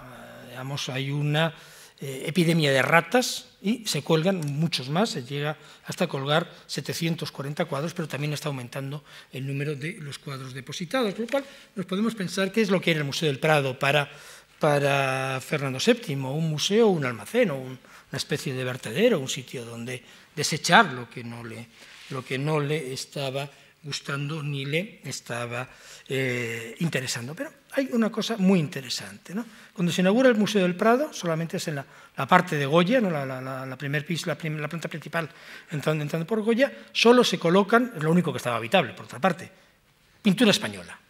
una epidemia de ratas y se cuelgan muchos más, se llega hasta colgar 740 cuadros, pero también está aumentando el número de los cuadros depositados, con lo cual nos podemos pensar qué es lo que era el Museo del Prado para Fernando VII, un museo, un almacén, una especie de vertedero, un sitio donde desechar lo que no le estaba gustando ni le estaba interesando. Pero hay una cosa muy interesante, ¿no? Cuando se inaugura el Museo del Prado, solamente es en la parte de Goya, ¿no? la primer piso, la planta principal entrando por Goya, solo se colocan, es lo único que estaba habitable, por otra parte, pintura española.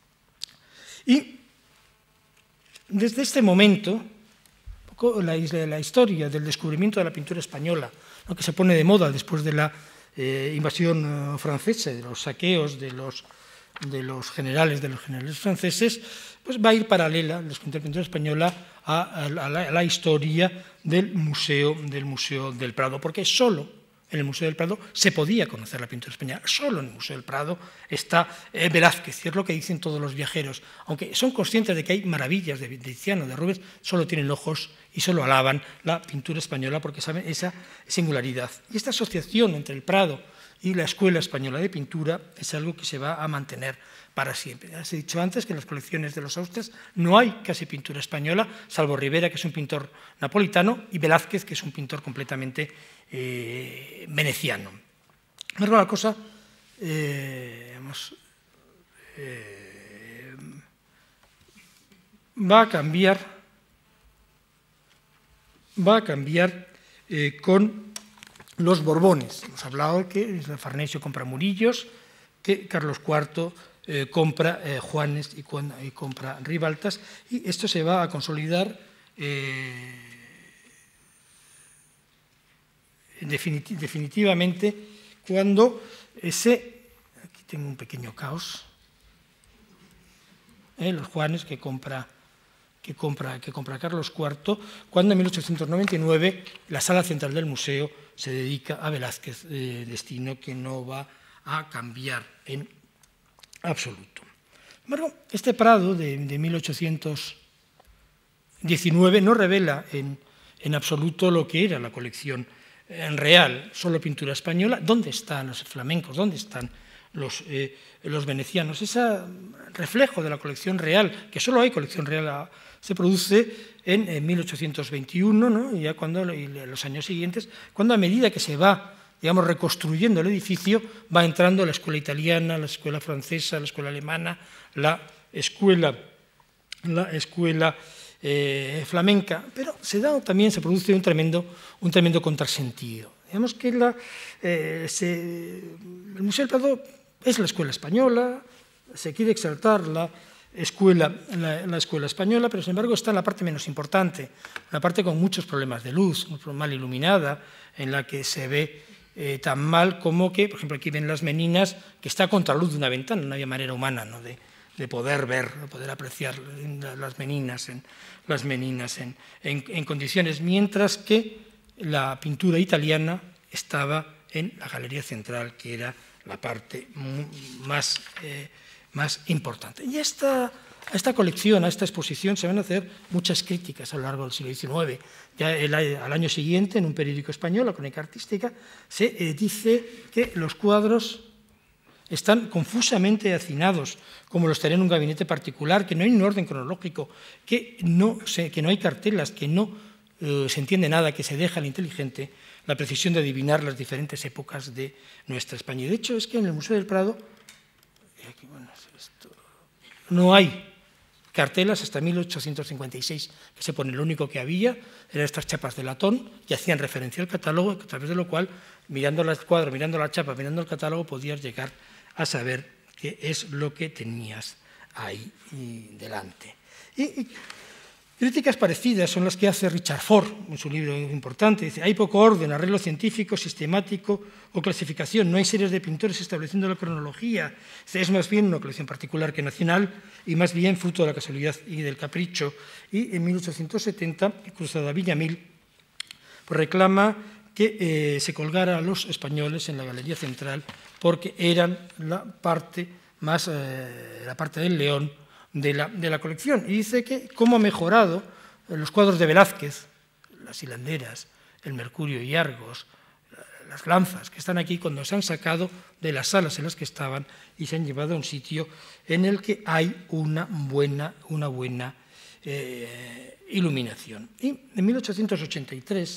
Y desde este momento, un poco la historia del descubrimiento de la pintura española, ¿no? Que se pone de moda después de la invasión francesa, de los saqueos de los generales franceses, pues va a ir paralela la pintura española a la historia del Museo del Prado, porque solo en el Museo del Prado se podía conocer la pintura española, solo en el Museo del Prado está Velázquez, y es lo que dicen todos los viajeros, aunque son conscientes de que hay maravillas de Tiziano, de Rubens, solo tienen ojos y solo alaban la pintura española porque saben esa singularidad. Y esta asociación entre el Prado y la Escuela Española de Pintura es algo que se va a mantener para siempre. Ya os he dicho antes que en las colecciones de los Austres no hay casi pintura española, salvo Rivera, que es un pintor napolitano, y Velázquez, que es un pintor completamente veneciano. Luego la cosa va a cambiar con los Borbones. Hemos hablado que Farnesio compra Murillos, que Carlos IV compra Juanes y compra Ribaltas, y esto se va a consolidar definitivamente cuando aquí tengo un pequeño caos, los Juanes que compra Carlos IV, cuando en 1899 la sala central del museo se dedica a Velázquez, destino que no va a cambiar en absoluto. Sin embargo, este Prado de 1819 no revela en absoluto lo que era la colección en real, solo pintura española. ¿Dónde están los flamencos? ¿Dónde están los venecianos? Ese reflejo de la colección real, que solo hay colección real, se produce en 1821, ¿no? Y ya en los años siguientes, cuando a medida que se va, digamos, reconstruyendo el edificio, va entrando la escuela italiana, la escuela francesa, la escuela alemana, la escuela flamenca, pero se produce un tremendo contrasentido. Digamos que el Museo del Prado es la escuela española, se quiere exaltar la escuela española, pero sin embargo está en la parte menos importante, una parte con muchos problemas de luz, muy mal iluminada, en la que se ve tan mal como que, por ejemplo, aquí ven las Meninas, que está a contraluz de una ventana, no había manera humana, ¿no?, de poder ver, de poder apreciar las Meninas en condiciones, mientras que la pintura italiana estaba en la galería central, que era la parte más importante. Y a esta colección, a esta exposición, se van a hacer muchas críticas a lo largo del siglo XIX. Ya al año siguiente, en un periódico español, La Crónica Artística, se dice que los cuadros están confusamente hacinados, como los estaría en un gabinete particular, que no hay un orden cronológico, que no hay cartelas, que no se entiende nada, que se deja al inteligente la precisión de adivinar las diferentes épocas de nuestra España. Y de hecho es que en el Museo del Prado no hay cartelas hasta 1856, que se pone lo único que había, eran estas chapas de latón que hacían referencia al catálogo, a través de lo cual, mirando el cuadro, mirando la chapa, mirando el catálogo, podías llegar a saber qué es lo que tenías ahí delante. Y críticas parecidas son las que hace Richard Ford en su libro importante. Dice, hay poco orden, arreglo científico, sistemático o clasificación. No hay series de pintores estableciendo la cronología. Es más bien una colección particular que nacional y más bien fruto de la casualidad y del capricho. Y en 1870, Cruzada Villamil pues reclama que se colgara a los españoles en la Galería Central porque eran la parte del león de la colección. Y dice que cómo ha mejorado los cuadros de Velázquez, las hilanderas, el Mercurio y Argos, las lanzas que están aquí, cuando se han sacado de las salas en las que estaban y se han llevado a un sitio en el que hay una buena iluminación. Y en 1883,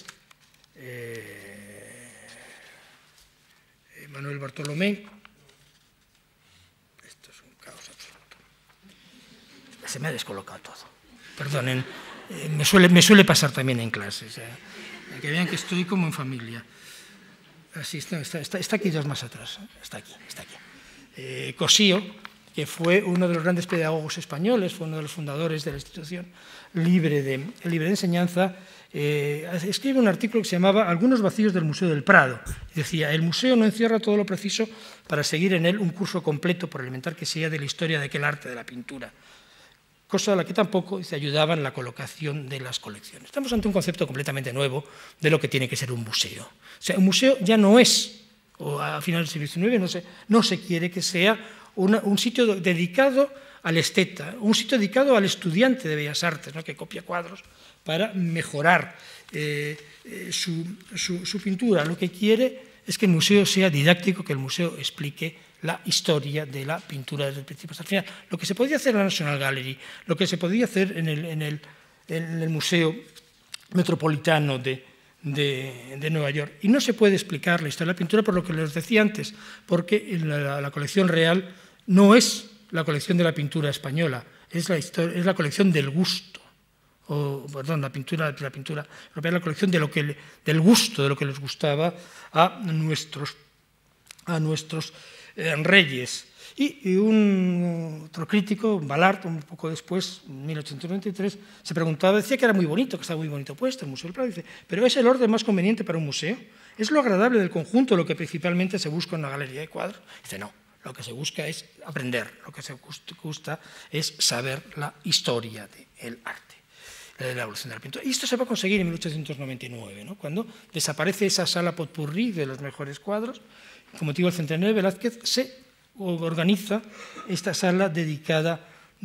Manuel Bartolomé, esto es un caos absoluto, se me ha descolocado todo, perdonen, me suele pasar también en clases, que vean que estoy como en familia. Así está aquí dos más atrás, está aquí. Cosío, que fue uno de los grandes pedagogos españoles, fue uno de los fundadores de la institución libre de enseñanza, escribe un artículo que se llamaba Algunos vacíos del Museo del Prado. Decía, el museo no encierra todo lo preciso para seguir en él un curso completo, por elemental que sea, de la historia de aquel arte de la pintura, cosa a la que tampoco se ayudaba en la colocación de las colecciones. Estamos ante un concepto completamente nuevo de lo que tiene que ser un museo. O sea, un museo ya no es, o a finales del siglo XIX no se quiere que sea un sitio dedicado al esteta, un sitio dedicado al estudiante de Bellas Artes, ¿no?, que copia cuadros para mejorar su pintura. Lo que quiere es que el museo sea didáctico, que el museo explique la historia de la pintura desde el principio hasta el final. Lo que se podía hacer en la National Gallery, lo que se podía hacer en el Museo Metropolitano de Nueva York. Y no se puede explicar la historia de la pintura por lo que les decía antes, porque la colección real no es la colección de la pintura española, es la colección del gusto. La pintura europea es la colección del gusto, de lo que les gustaba a nuestros reyes. Y otro crítico, Ballard, un poco después, en 1893, se preguntaba, decía que era muy bonito, que estaba muy bonito puesto el Museo del Prado, dice, pero ¿es el orden más conveniente para un museo? ¿Es lo agradable del conjunto lo que principalmente se busca en una galería de cuadros? Dice, no, lo que se busca es aprender, lo que se busca es saber la historia del arte, de la evolución de la pintura. Y esto se va a conseguir en 1899, ¿no?, cuando desaparece esa sala potpourri de los mejores cuadros. Con motivo del centenario de Velázquez, se organiza esta sala dedicada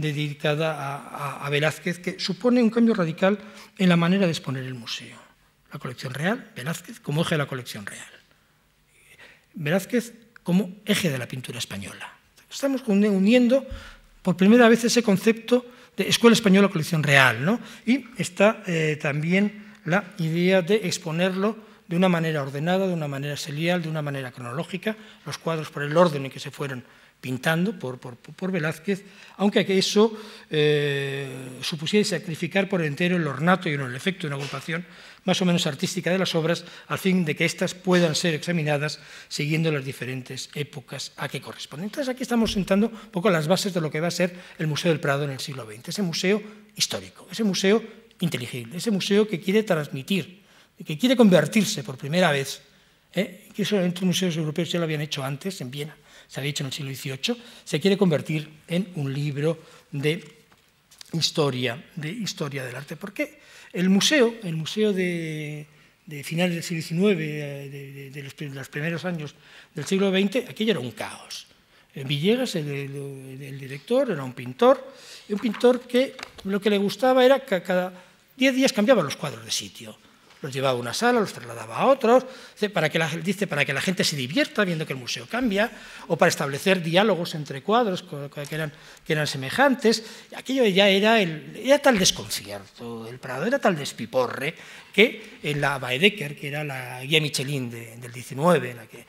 a Velázquez, que supone un cambio radical en la manera de exponer el museo. La colección real, Velázquez como eje de la colección real. Velázquez como eje de la pintura española. Estamos uniendo por primera vez ese concepto de escuela española colección real, ¿no? Y está también la idea de exponerlo de una manera ordenada, de una manera serial, de una manera cronológica, los cuadros por el orden en que se fueron pintando por Velázquez, aunque eso supusiera sacrificar por entero el ornato y el efecto de una agrupación más o menos artística de las obras, al fin de que éstas puedan ser examinadas siguiendo las diferentes épocas a que corresponden. Entonces aquí estamos sentando un poco las bases de lo que va a ser el Museo del Prado en el siglo XX, ese museo histórico, ese museo inteligible, ese museo que quiere transmitir, que quiere convertirse por primera vez, que eso en otros museos europeos ya lo habían hecho antes, en Viena, se había hecho en el siglo XVIII, se quiere convertir en un libro de historia del arte. Porque el museo de finales del siglo XIX, de los primeros años del siglo XX, aquello era un caos. Villegas, el director, era un pintor que lo que le gustaba era que cada 10 días cambiaba los cuadros de sitio. Los llevaba a una sala, los trasladaba a otros, para que la gente se divierta viendo que el museo cambia, o para establecer diálogos entre cuadros que eran semejantes. Aquello ya era tal desconcierto, el Prado era tal despiporre, que en la Baedeker, que era la guía Michelin del 19, en la que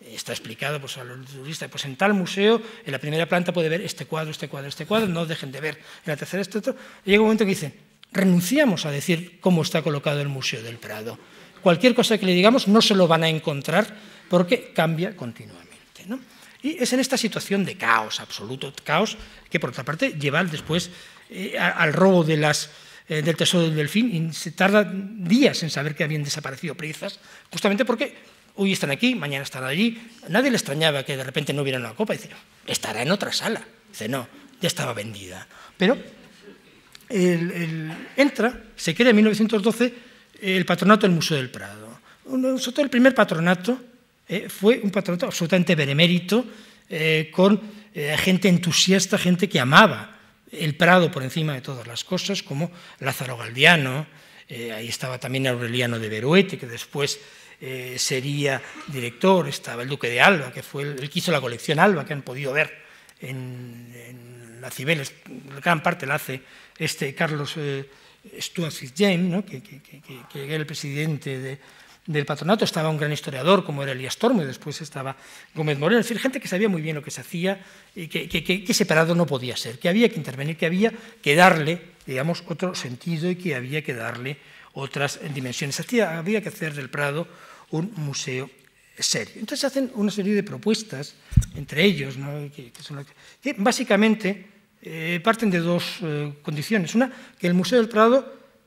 está explicado pues, a los turistas, pues en tal museo, en la primera planta puede ver este cuadro, no dejen de ver en la tercera este otro. Y llega un momento que dicen, renunciamos a decir cómo está colocado el Museo del Prado. Cualquier cosa que le digamos no se lo van a encontrar porque cambia continuamente, ¿no? Y es en esta situación de caos, absoluto caos, que por otra parte lleva después al robo de del tesoro del Delfín, y se tarda días en saber que habían desaparecido piezas, justamente porque hoy están aquí, mañana están allí. Nadie le extrañaba que de repente no hubiera una copa. Dice, estará en otra sala. Dice, no, ya estaba vendida. Pero entra, se crea en 1912 el patronato del Museo del Prado. Sobre todo el primer patronato fue un patronato absolutamente benemérito, con gente entusiasta, gente que amaba el Prado por encima de todas las cosas, como Lázaro Galdiano, ahí estaba también Aureliano de Beruete, que después sería director, estaba el Duque de Alba, que fue el que hizo la colección Alba, que han podido ver en la Cibeles, gran parte la hace Carlos Stuart Fitzjames, ¿no? que era el presidente del patronato. Estaba un gran historiador como era Elías Tormo, y después estaba Gómez Moreno, es decir, gente que sabía muy bien lo que se hacía y que ese Prado no podía ser, que había que intervenir, que había que darle, digamos, otro sentido y que había que darle otras dimensiones. Había que hacer del Prado un museo serio. Entonces hacen una serie de propuestas, entre ellos, ¿no? que básicamente parten de dos condiciones. Una, que el Museo del Prado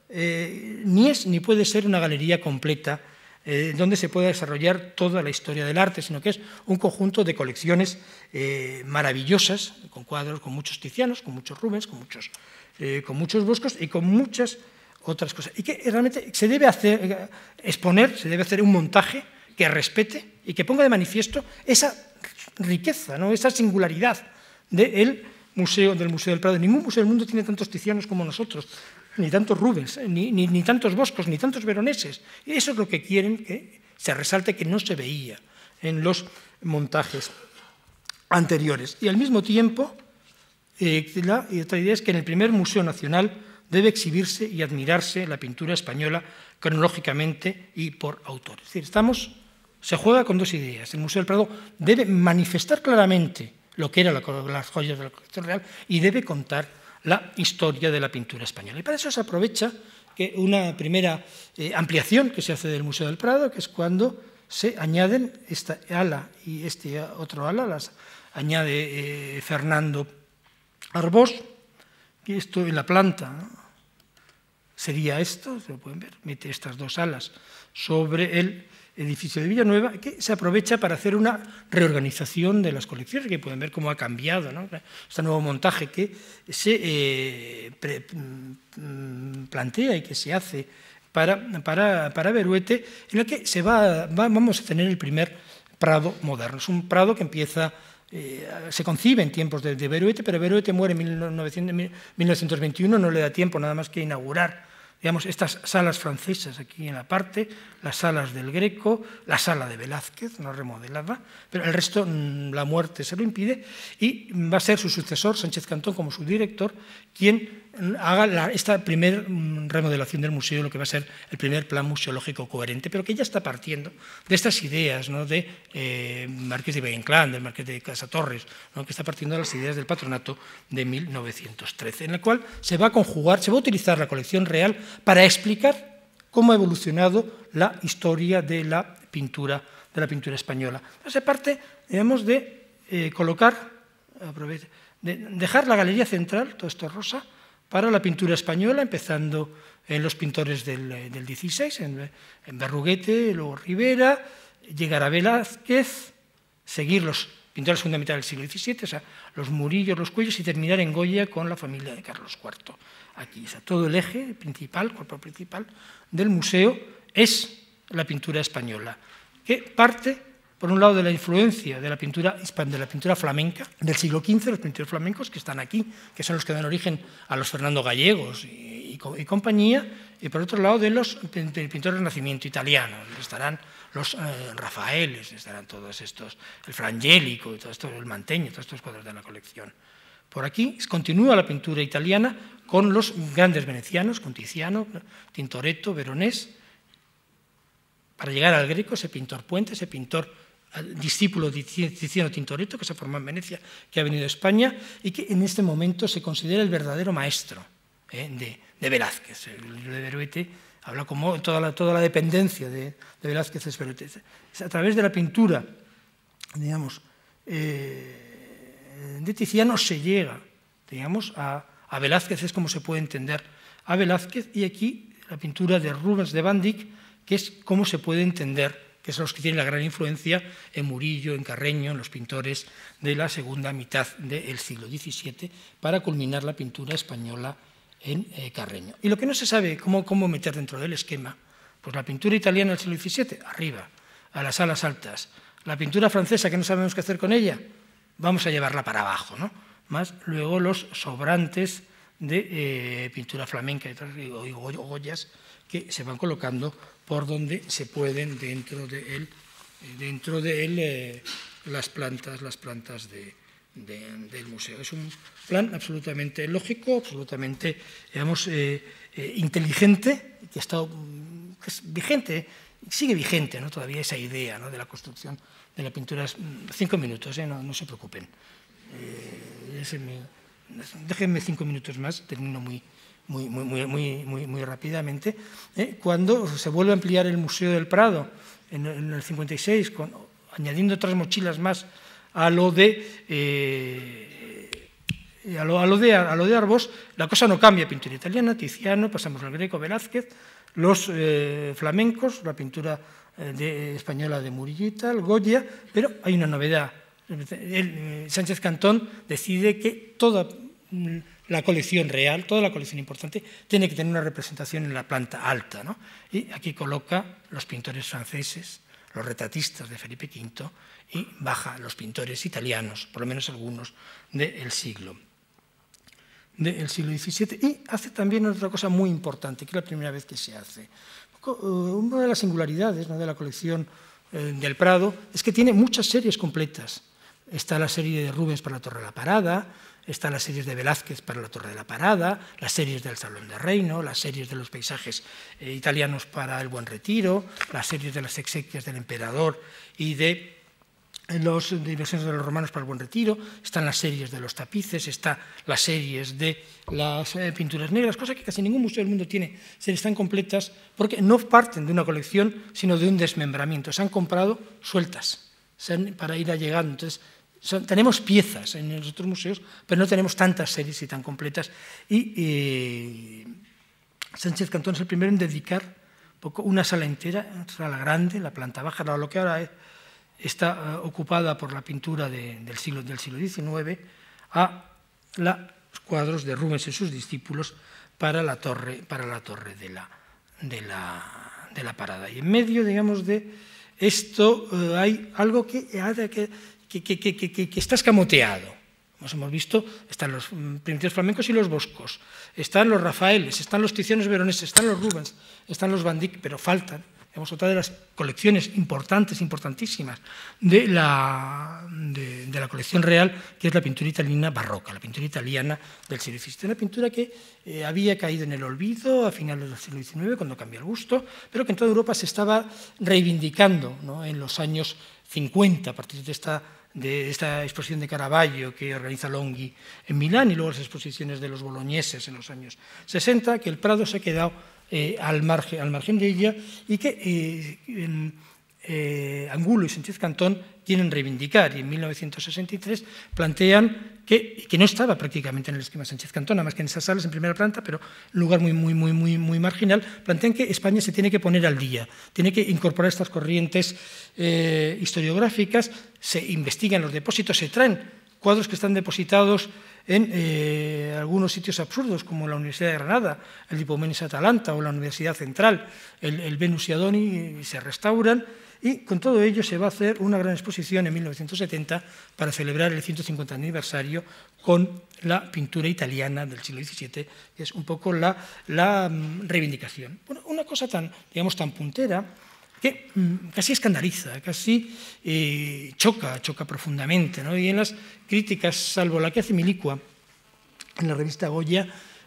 ni es ni puede ser una galería completa donde se pueda desarrollar toda la historia del arte, sino que es un conjunto de colecciones maravillosas, con cuadros, con muchos Tizianos, con muchos Rubens, con muchos Boscos y con muchas otras cosas. Y que realmente se debe exponer, se debe hacer un montaje que respete y que ponga de manifiesto esa riqueza, ¿no? Esa singularidad del Museo del Prado. Ningún museo del mundo tiene tantos Tizianos como nosotros, ni tantos Rubens, ni tantos Boscos, ni tantos Veroneses. Y eso es lo que quieren que se resalte, que no se veía en los montajes anteriores. Y al mismo tiempo, la otra idea es que en el primer Museo Nacional debe exhibirse y admirarse la pintura española cronológicamente y por autor. Es decir, se juega con dos ideas. El Museo del Prado debe manifestar claramente lo que eran las joyas de la colección real y debe contar la historia de la pintura española. Y para eso se aprovecha que una primera ampliación que se hace del Museo del Prado, que es cuando se añaden esta ala y este otro ala, las añade Fernando Arbós, que esto en la planta, ¿no? Sería esto, se lo pueden ver, mete estas dos alas sobre el edificio de Villanueva, que se aprovecha para hacer una reorganización de las colecciones, que pueden ver cómo ha cambiado, ¿no? Este nuevo montaje que se plantea y que se hace para Beruete, en el que vamos a tener el primer Prado moderno. Es un Prado que empieza, se concibe en tiempos de Beruete, pero Beruete muere en 1921, no le da tiempo nada más que inaugurar, digamos, estas salas francesas aquí en la parte, las salas del Greco, la sala de Velázquez, no remodelada, pero el resto la muerte se lo impide, y va a ser su sucesor, Sánchez Cantón, como su director, quien haga esta primera remodelación del museo, lo que va a ser el primer plan museológico coherente, pero que ya está partiendo de estas ideas, ¿no? De Marqués de Valle-Inclán, del Marqués de Casatorres, ¿no? Que está partiendo de las ideas del patronato de 1913, en el cual se va a conjugar, se va a utilizar la colección real para explicar cómo ha evolucionado la historia de la pintura española. Entonces, parte, digamos, de colocar, de dejar la galería central, todo esto rosa, para la pintura española, empezando en los pintores del XVI, en Berruguete, luego Rivera, llegar a Velázquez, seguir los pintores fundamentales del siglo XVII, o sea, los Murillos, los Cuellos, y terminar en Goya con la familia de Carlos IV. Aquí, o sea, todo el eje principal, cuerpo principal del museo es la pintura española, que parte, por un lado, de la influencia de la pintura flamenca del siglo XV, los pintores flamencos que están aquí, que son los que dan origen a los Fernando Gallegos y compañía, y por otro lado, de los pintores del Renacimiento italiano, estarán los Rafaeles, estarán todos estos, el Frangélico, todo esto, el Manteño, todos estos cuadros de la colección. Por aquí continúa la pintura italiana con los grandes venecianos, con Tiziano, Tintoretto, Veronés, para llegar al Greco, ese pintor Puente, ese pintor discípulo de Tiziano Tintoretto, que se formó en Venecia, que ha venido a España y que en este momento se considera el verdadero maestro de Velázquez. El libro de Beruete habla como toda la dependencia de Velázquez es Beruete. A través de la pintura, digamos, de Tiziano se llega, digamos, a Velázquez, es como se puede entender a Velázquez, y aquí la pintura de Rubens de Van Dyck, que es cómo se puede entender, que son los que tienen la gran influencia en Murillo, en Carreño, en los pintores de la segunda mitad del siglo XVII, para culminar la pintura española en Carreño. Y lo que no se sabe cómo meter dentro del esquema, pues la pintura italiana del siglo XVII, arriba, a las alas altas. La pintura francesa, que no sabemos qué hacer con ella, vamos a llevarla para abajo, ¿no? Más luego los sobrantes de pintura flamenca y Goyas que se van colocando por donde se pueden dentro de él las plantas del museo. Es un plan absolutamente lógico, absolutamente, digamos, inteligente, que es vigente, sigue vigente, ¿no? Todavía esa idea, ¿no?, de la construcción de la pintura. 5 minutos, no se preocupen. Déjenme 5 minutos más, termino muy rápidamente. Cuando se vuelve a ampliar el Museo del Prado en el 56, añadiendo otras mochilas más a lo de Arbós, la cosa no cambia. Pintura italiana, Tiziano, pasamos al Greco, Velázquez, los flamencos, la pintura española de Murillo y tal, Goya, pero hay una novedad. Sánchez Cantón decide que toda la colección real, toda la colección importante, tiene que tener una representación en la planta alta, ¿no? Y aquí coloca los pintores franceses, los retratistas de Felipe V, y baja los pintores italianos, por lo menos algunos del siglo XVII, y hace también otra cosa muy importante, que es la primera vez que se hace. Una de las singularidades, ¿no?, de la colección del Prado es que tiene muchas series completas. Está la serie de Rubens para la Torre de la Parada, están las series de Velázquez para la Torre de la Parada, las series del Salón de Reino, las series de los paisajes italianos para el Buen Retiro, las series de las exequias del emperador y de las diversiones de los romanos para el Buen Retiro, están las series de los tapices, están las series de las pinturas negras, cosa que casi ningún museo del mundo tiene series tan completas, porque no parten de una colección, sino de un desmembramiento. Se han comprado sueltas para ir allegando. Entonces, tenemos piezas en los otros museos, pero no tenemos tantas series y tan completas. Y Sánchez Cantón es el primero en dedicar una sala entera, una sala grande, la planta baja, lo que ahora está ocupada por la pintura del siglo XIX, a los cuadros de Rubens y sus discípulos para la torre de la Parada. Y en medio, digamos, de esto hay algo que está escamoteado. Como hemos visto, están los primitivos flamencos y los boscos, están los Rafaeles, están los Tizianos veroneses, están los Rubens, están los Van Dyck, pero faltan, digamos, otra de las colecciones importantísimas de la colección real, que es la pintura italiana barroca, la pintura italiana del siglo XVII. Una pintura que había caído en el olvido a finales del siglo XIX, cuando cambió el gusto, pero que en toda Europa se estaba reivindicando, ¿no?, en los años 50, a partir de esta exposición de Caravaggio que organiza Longhi en Milán, y luego las exposiciones de los bologneses en los años 60, que el Prado se ha quedado al margen de ella, y que Angulo y Sánchez Cantón quieren reivindicar, y en 1963 plantean que no estaba prácticamente en el esquema Sánchez Cantón, nada más que en esas salas en primera planta, pero en un lugar muy marginal, plantean que España se tiene que poner al día, tiene que incorporar estas corrientes historiográficas, se investigan los depósitos, se traen cuadros que están depositados en algunos sitios absurdos, como la Universidad de Granada, el Hippomenes Atalanta, o la Universidad Central, el Venus y Adoni, y se restauran, y con todo ello se va a hacer una gran exposición en 1970 para celebrar el 150 aniversario con la pintura italiana del siglo XVII, que es un poco la reivindicación. Bueno, una cosa tan puntera, que casi escandaliza, casi choca profundamente, ¿no? Y en las críticas, salvo la que hace Milicua en la revista Goya,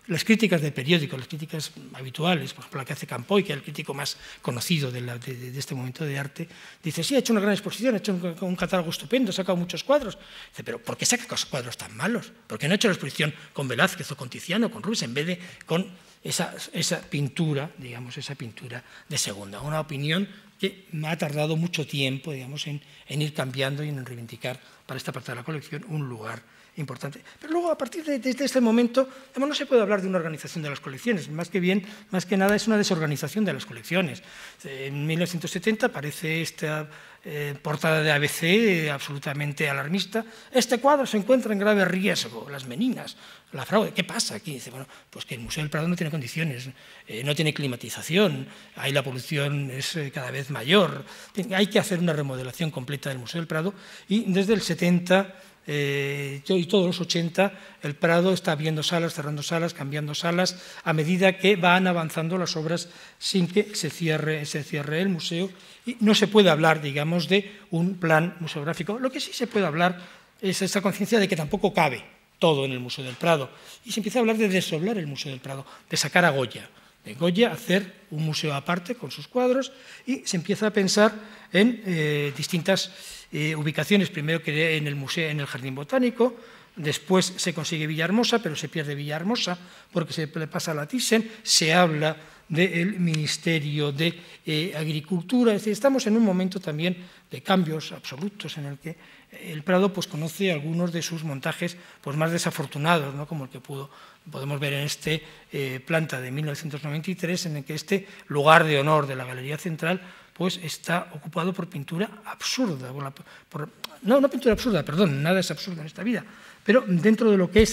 las críticas del periódico, las críticas habituales, por ejemplo, la que hace Campoy, que es el crítico más conocido de este momento de arte, dice, sí, ha hecho una gran exposición, ha hecho un catálogo estupendo, ha sacado muchos cuadros. Dice, pero ¿por qué saca cuadros tan malos? ¿Por qué no ha hecho la exposición con Velázquez o con Tiziano o con Rubens en vez de con esa pintura, digamos, esa pintura de segunda? Una opinión que me ha tardado mucho tiempo, digamos, en ir cambiando y en reivindicar para esta parte de la colección un lugar importante. Pero luego, a partir de este momento, no se puede hablar de una organización de las colecciones, más que nada es una desorganización de las colecciones. En 1970 aparece esta portada de ABC absolutamente alarmista. Este cuadro se encuentra en grave riesgo, las meninas, la fraude. ¿Qué pasa aquí? Dice, bueno, pues que el Museo del Prado no tiene condiciones, no tiene climatización, ahí la polución es cada vez mayor. Hay que hacer una remodelación completa del Museo del Prado y desde el 70 y todos los 80 el Prado está abriendo salas, cerrando salas, cambiando salas a medida que van avanzando las obras sin que se cierre el museo, y no se puede hablar, digamos, de un plan museográfico. Lo que sí se puede hablar es esta conciencia de que tampoco cabe todo en el Museo del Prado, y se empieza a hablar de desdoblar el Museo del Prado, de sacar a Goya, de Goya hacer un museo aparte con sus cuadros, y se empieza a pensar en distintas ubicaciones, primero que en el museo, en el Jardín Botánico, después se consigue Villahermosa, pero se pierde Villahermosa porque se le pasa a la Thyssen, se habla del Ministerio de Agricultura, es decir, estamos en un momento también de cambios absolutos en el que el Prado pues, conoce algunos de sus montajes pues, más desafortunados, ¿no? Como el que podemos ver en este planta de 1993, en el que este lugar de honor de la Galería Central pues está ocupado por pintura absurda. No pintura absurda, perdón, nada es absurdo en esta vida, pero dentro de lo que es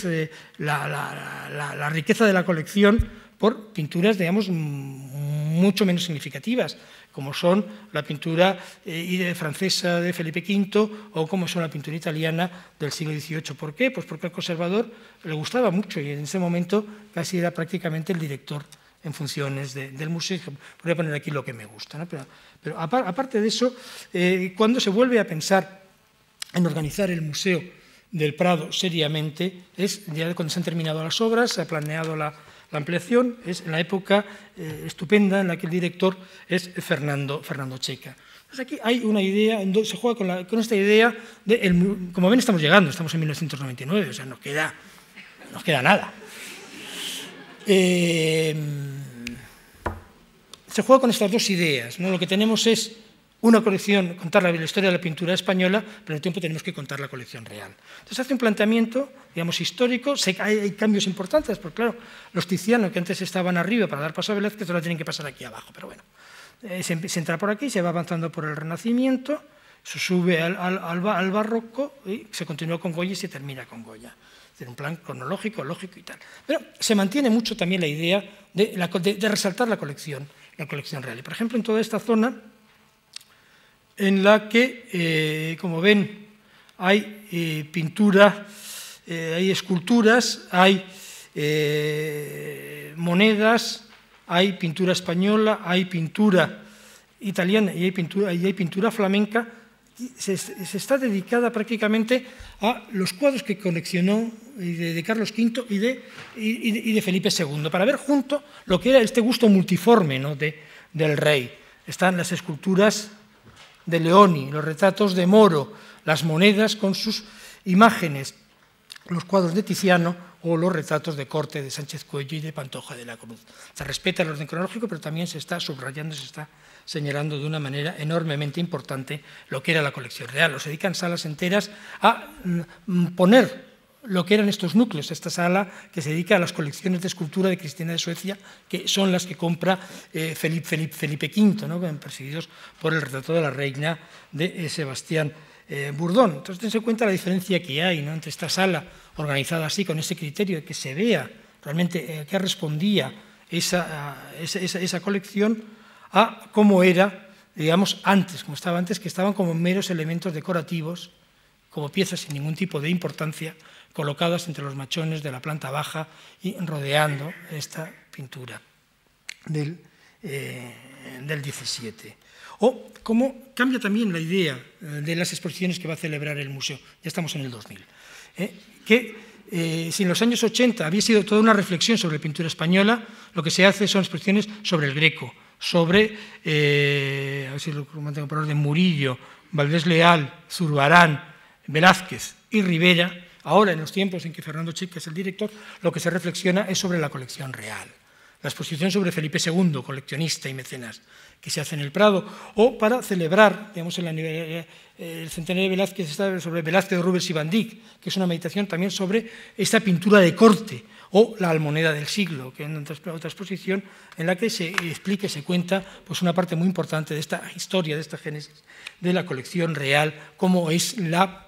la riqueza de la colección, por pinturas, digamos, mucho menos significativas, como son la pintura francesa de Felipe V o como son la pintura italiana del siglo XVIII. ¿Por qué? Pues porque al conservador le gustaba mucho y en ese momento casi era prácticamente el director en funciones del museo. Voy a poner aquí lo que me gusta, ¿no? Pero aparte de eso, cuando se vuelve a pensar en organizar el Museo del Prado seriamente, es ya cuando se han terminado las obras, se ha planeado la ampliación, es en la época estupenda en la que el director es Fernando Checa. Pues aquí hay una idea, se juega con esta idea, como ven estamos en 1999, o sea, nos queda nada. Se juega con estas dos ideas, ¿no? Lo que tenemos es una colección, contar la historia de la pintura española, pero al tiempo tenemos que contar la colección real. Entonces hace un planteamiento, digamos, histórico, hay cambios importantes, porque claro, los Tiziano que antes estaban arriba para dar paso a Velázquez, ahora tienen que pasar aquí abajo, pero bueno, se entra por aquí, se va avanzando por el Renacimiento, se sube al Barroco y se continúa con Goya y se termina con Goya. Es decir, un plan cronológico, lógico y tal. Pero se mantiene mucho también la idea de resaltar la colección real. Y, por ejemplo, en toda esta zona, en la que, como ven, hay pintura, hay esculturas, hay monedas, hay pintura española, hay pintura italiana y hay pintura flamenca, y se está dedicada prácticamente a los cuadros que coleccionó de Carlos V y de Felipe II, para ver junto lo que era este gusto multiforme, ¿no? del rey. Están las esculturas de Leoni, los retratos de Moro, las monedas con sus imágenes, los cuadros de Tiziano o los retratos de corte de Sánchez Cuello y de Pantoja de la Cruz. Se respeta el orden cronológico, pero también se está subrayando, se está señalando de una manera enormemente importante lo que era la colección real. Se dedican salas enteras a poner lo que eran estos núcleos, esta sala que se dedica a las colecciones de escultura de Cristina de Suecia, que son las que compra Felipe V, ¿no? Presididos por el retrato de la reina de Sebastián Burdón. Entonces, tense en cuenta la diferencia que hay, ¿no? Entre esta sala organizada así, con ese criterio de que se vea realmente a qué respondía esa colección, a cómo era, digamos, antes, como estaba antes, que estaban como meros elementos decorativos, como piezas sin ningún tipo de importancia, colocadas entre los machones de la planta baja y rodeando esta pintura del 17. O cómo cambia también la idea de las exposiciones que va a celebrar el museo, ya estamos en el 2000, que si en los años 80 había sido toda una reflexión sobre pintura española, lo que se hace son exposiciones sobre el Greco, sobre, a ver si lo mantengo por orden, Murillo, Valdés Leal, Zurbarán, Velázquez y Rivera. Ahora, en los tiempos en que Fernando Chica es el director, lo que se reflexiona es sobre la colección real. La exposición sobre Felipe II, coleccionista y mecenas, que se hace en el Prado, o para celebrar, digamos, el centenario de Velázquez, está sobre Velázquez, Rubens y Van Dyck, que es una meditación también sobre esta pintura de corte, o la almoneda del siglo, que es otra exposición en la que se explica y se cuenta pues, una parte muy importante de esta historia, de esta génesis de la colección real, como es la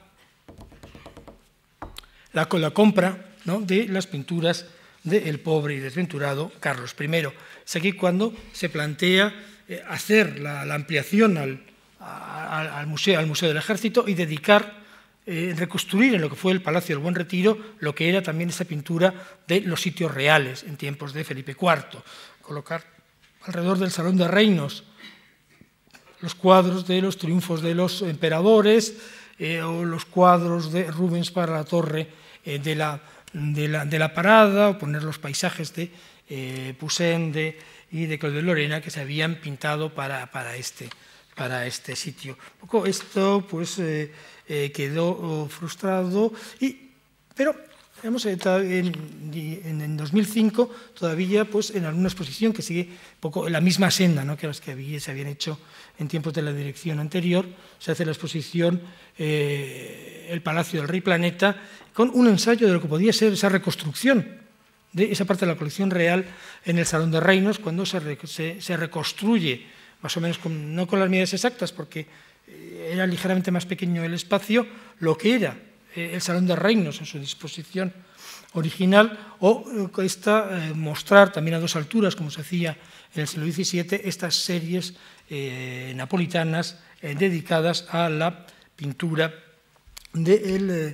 compra, ¿no?, de las pinturas del pobre y desventurado Carlos I. Es aquí cuando se plantea hacer la ampliación al museo del Ejército y dedicar, reconstruir en lo que fue el Palacio del Buen Retiro lo que era también esa pintura de los sitios reales en tiempos de Felipe IV. Colocar alrededor del Salón de Reinos los cuadros de los triunfos de los emperadores o los cuadros de Rubens para la torre de la parada, o poner los paisajes de Poussin y de Claude Lorena que se habían pintado para este sitio. Un poco esto pues, quedó frustrado, pero digamos, en 2005 todavía pues, en alguna exposición que sigue un poco en la misma senda, ¿no?, que las que se habían hecho en tiempos de la dirección anterior, se hace la exposición El Palacio del Rey Planeta, con un ensayo de lo que podía ser esa reconstrucción de esa parte de la colección real en el Salón de Reinos, cuando se reconstruye, más o menos no con las medidas exactas, porque era ligeramente más pequeño el espacio, lo que era el Salón de Reinos en su disposición original, o mostrar también a dos alturas, como se hacía en el siglo XVII, estas series napolitanas dedicadas a la pintura de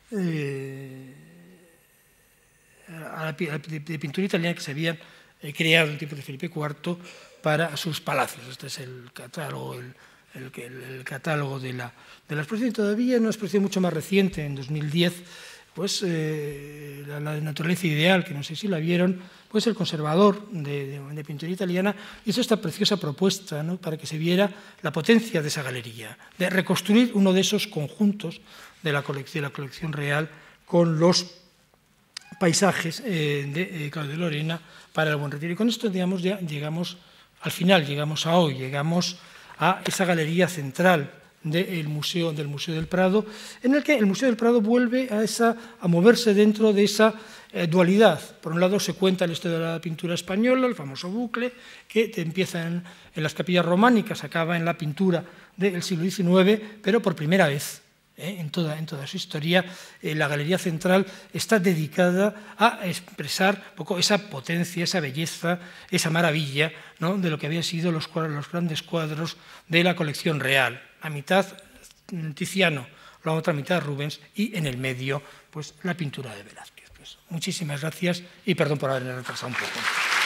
pintura italiana que se habían creado en tiempos de Felipe IV para sus palacios. Este es el catálogo, el catálogo de la exposición. Todavía en una exposición mucho más reciente, en 2010, pues la de Naturaleza Ideal, que no sé si la vieron, pues el conservador de pintura italiana hizo esta preciosa propuesta, ¿no?, para que se viera la potencia de esa galería, de reconstruir uno de esos conjuntos de la colección real con los paisajes de Claude Lorena para el Buen Retiro. Y con esto, digamos, ya llegamos al final, llegamos a hoy, llegamos a esa galería central del Museo del Prado, en el que el Museo del Prado vuelve a moverse dentro de esa dualidad. Por un lado se cuenta la historia de la pintura española, el famoso bucle, que empieza en las capillas románicas, acaba en la pintura del siglo XIX, pero por primera vez en toda su historia, la galería central está dedicada a expresar un poco esa potencia, esa belleza, esa maravilla, ¿no?, de lo que habían sido los grandes cuadros de la colección real. La mitad Tiziano, la otra mitad Rubens, y en el medio pues, la pintura de Velázquez. Pues, muchísimas gracias y perdón por haberme retrasado un poco.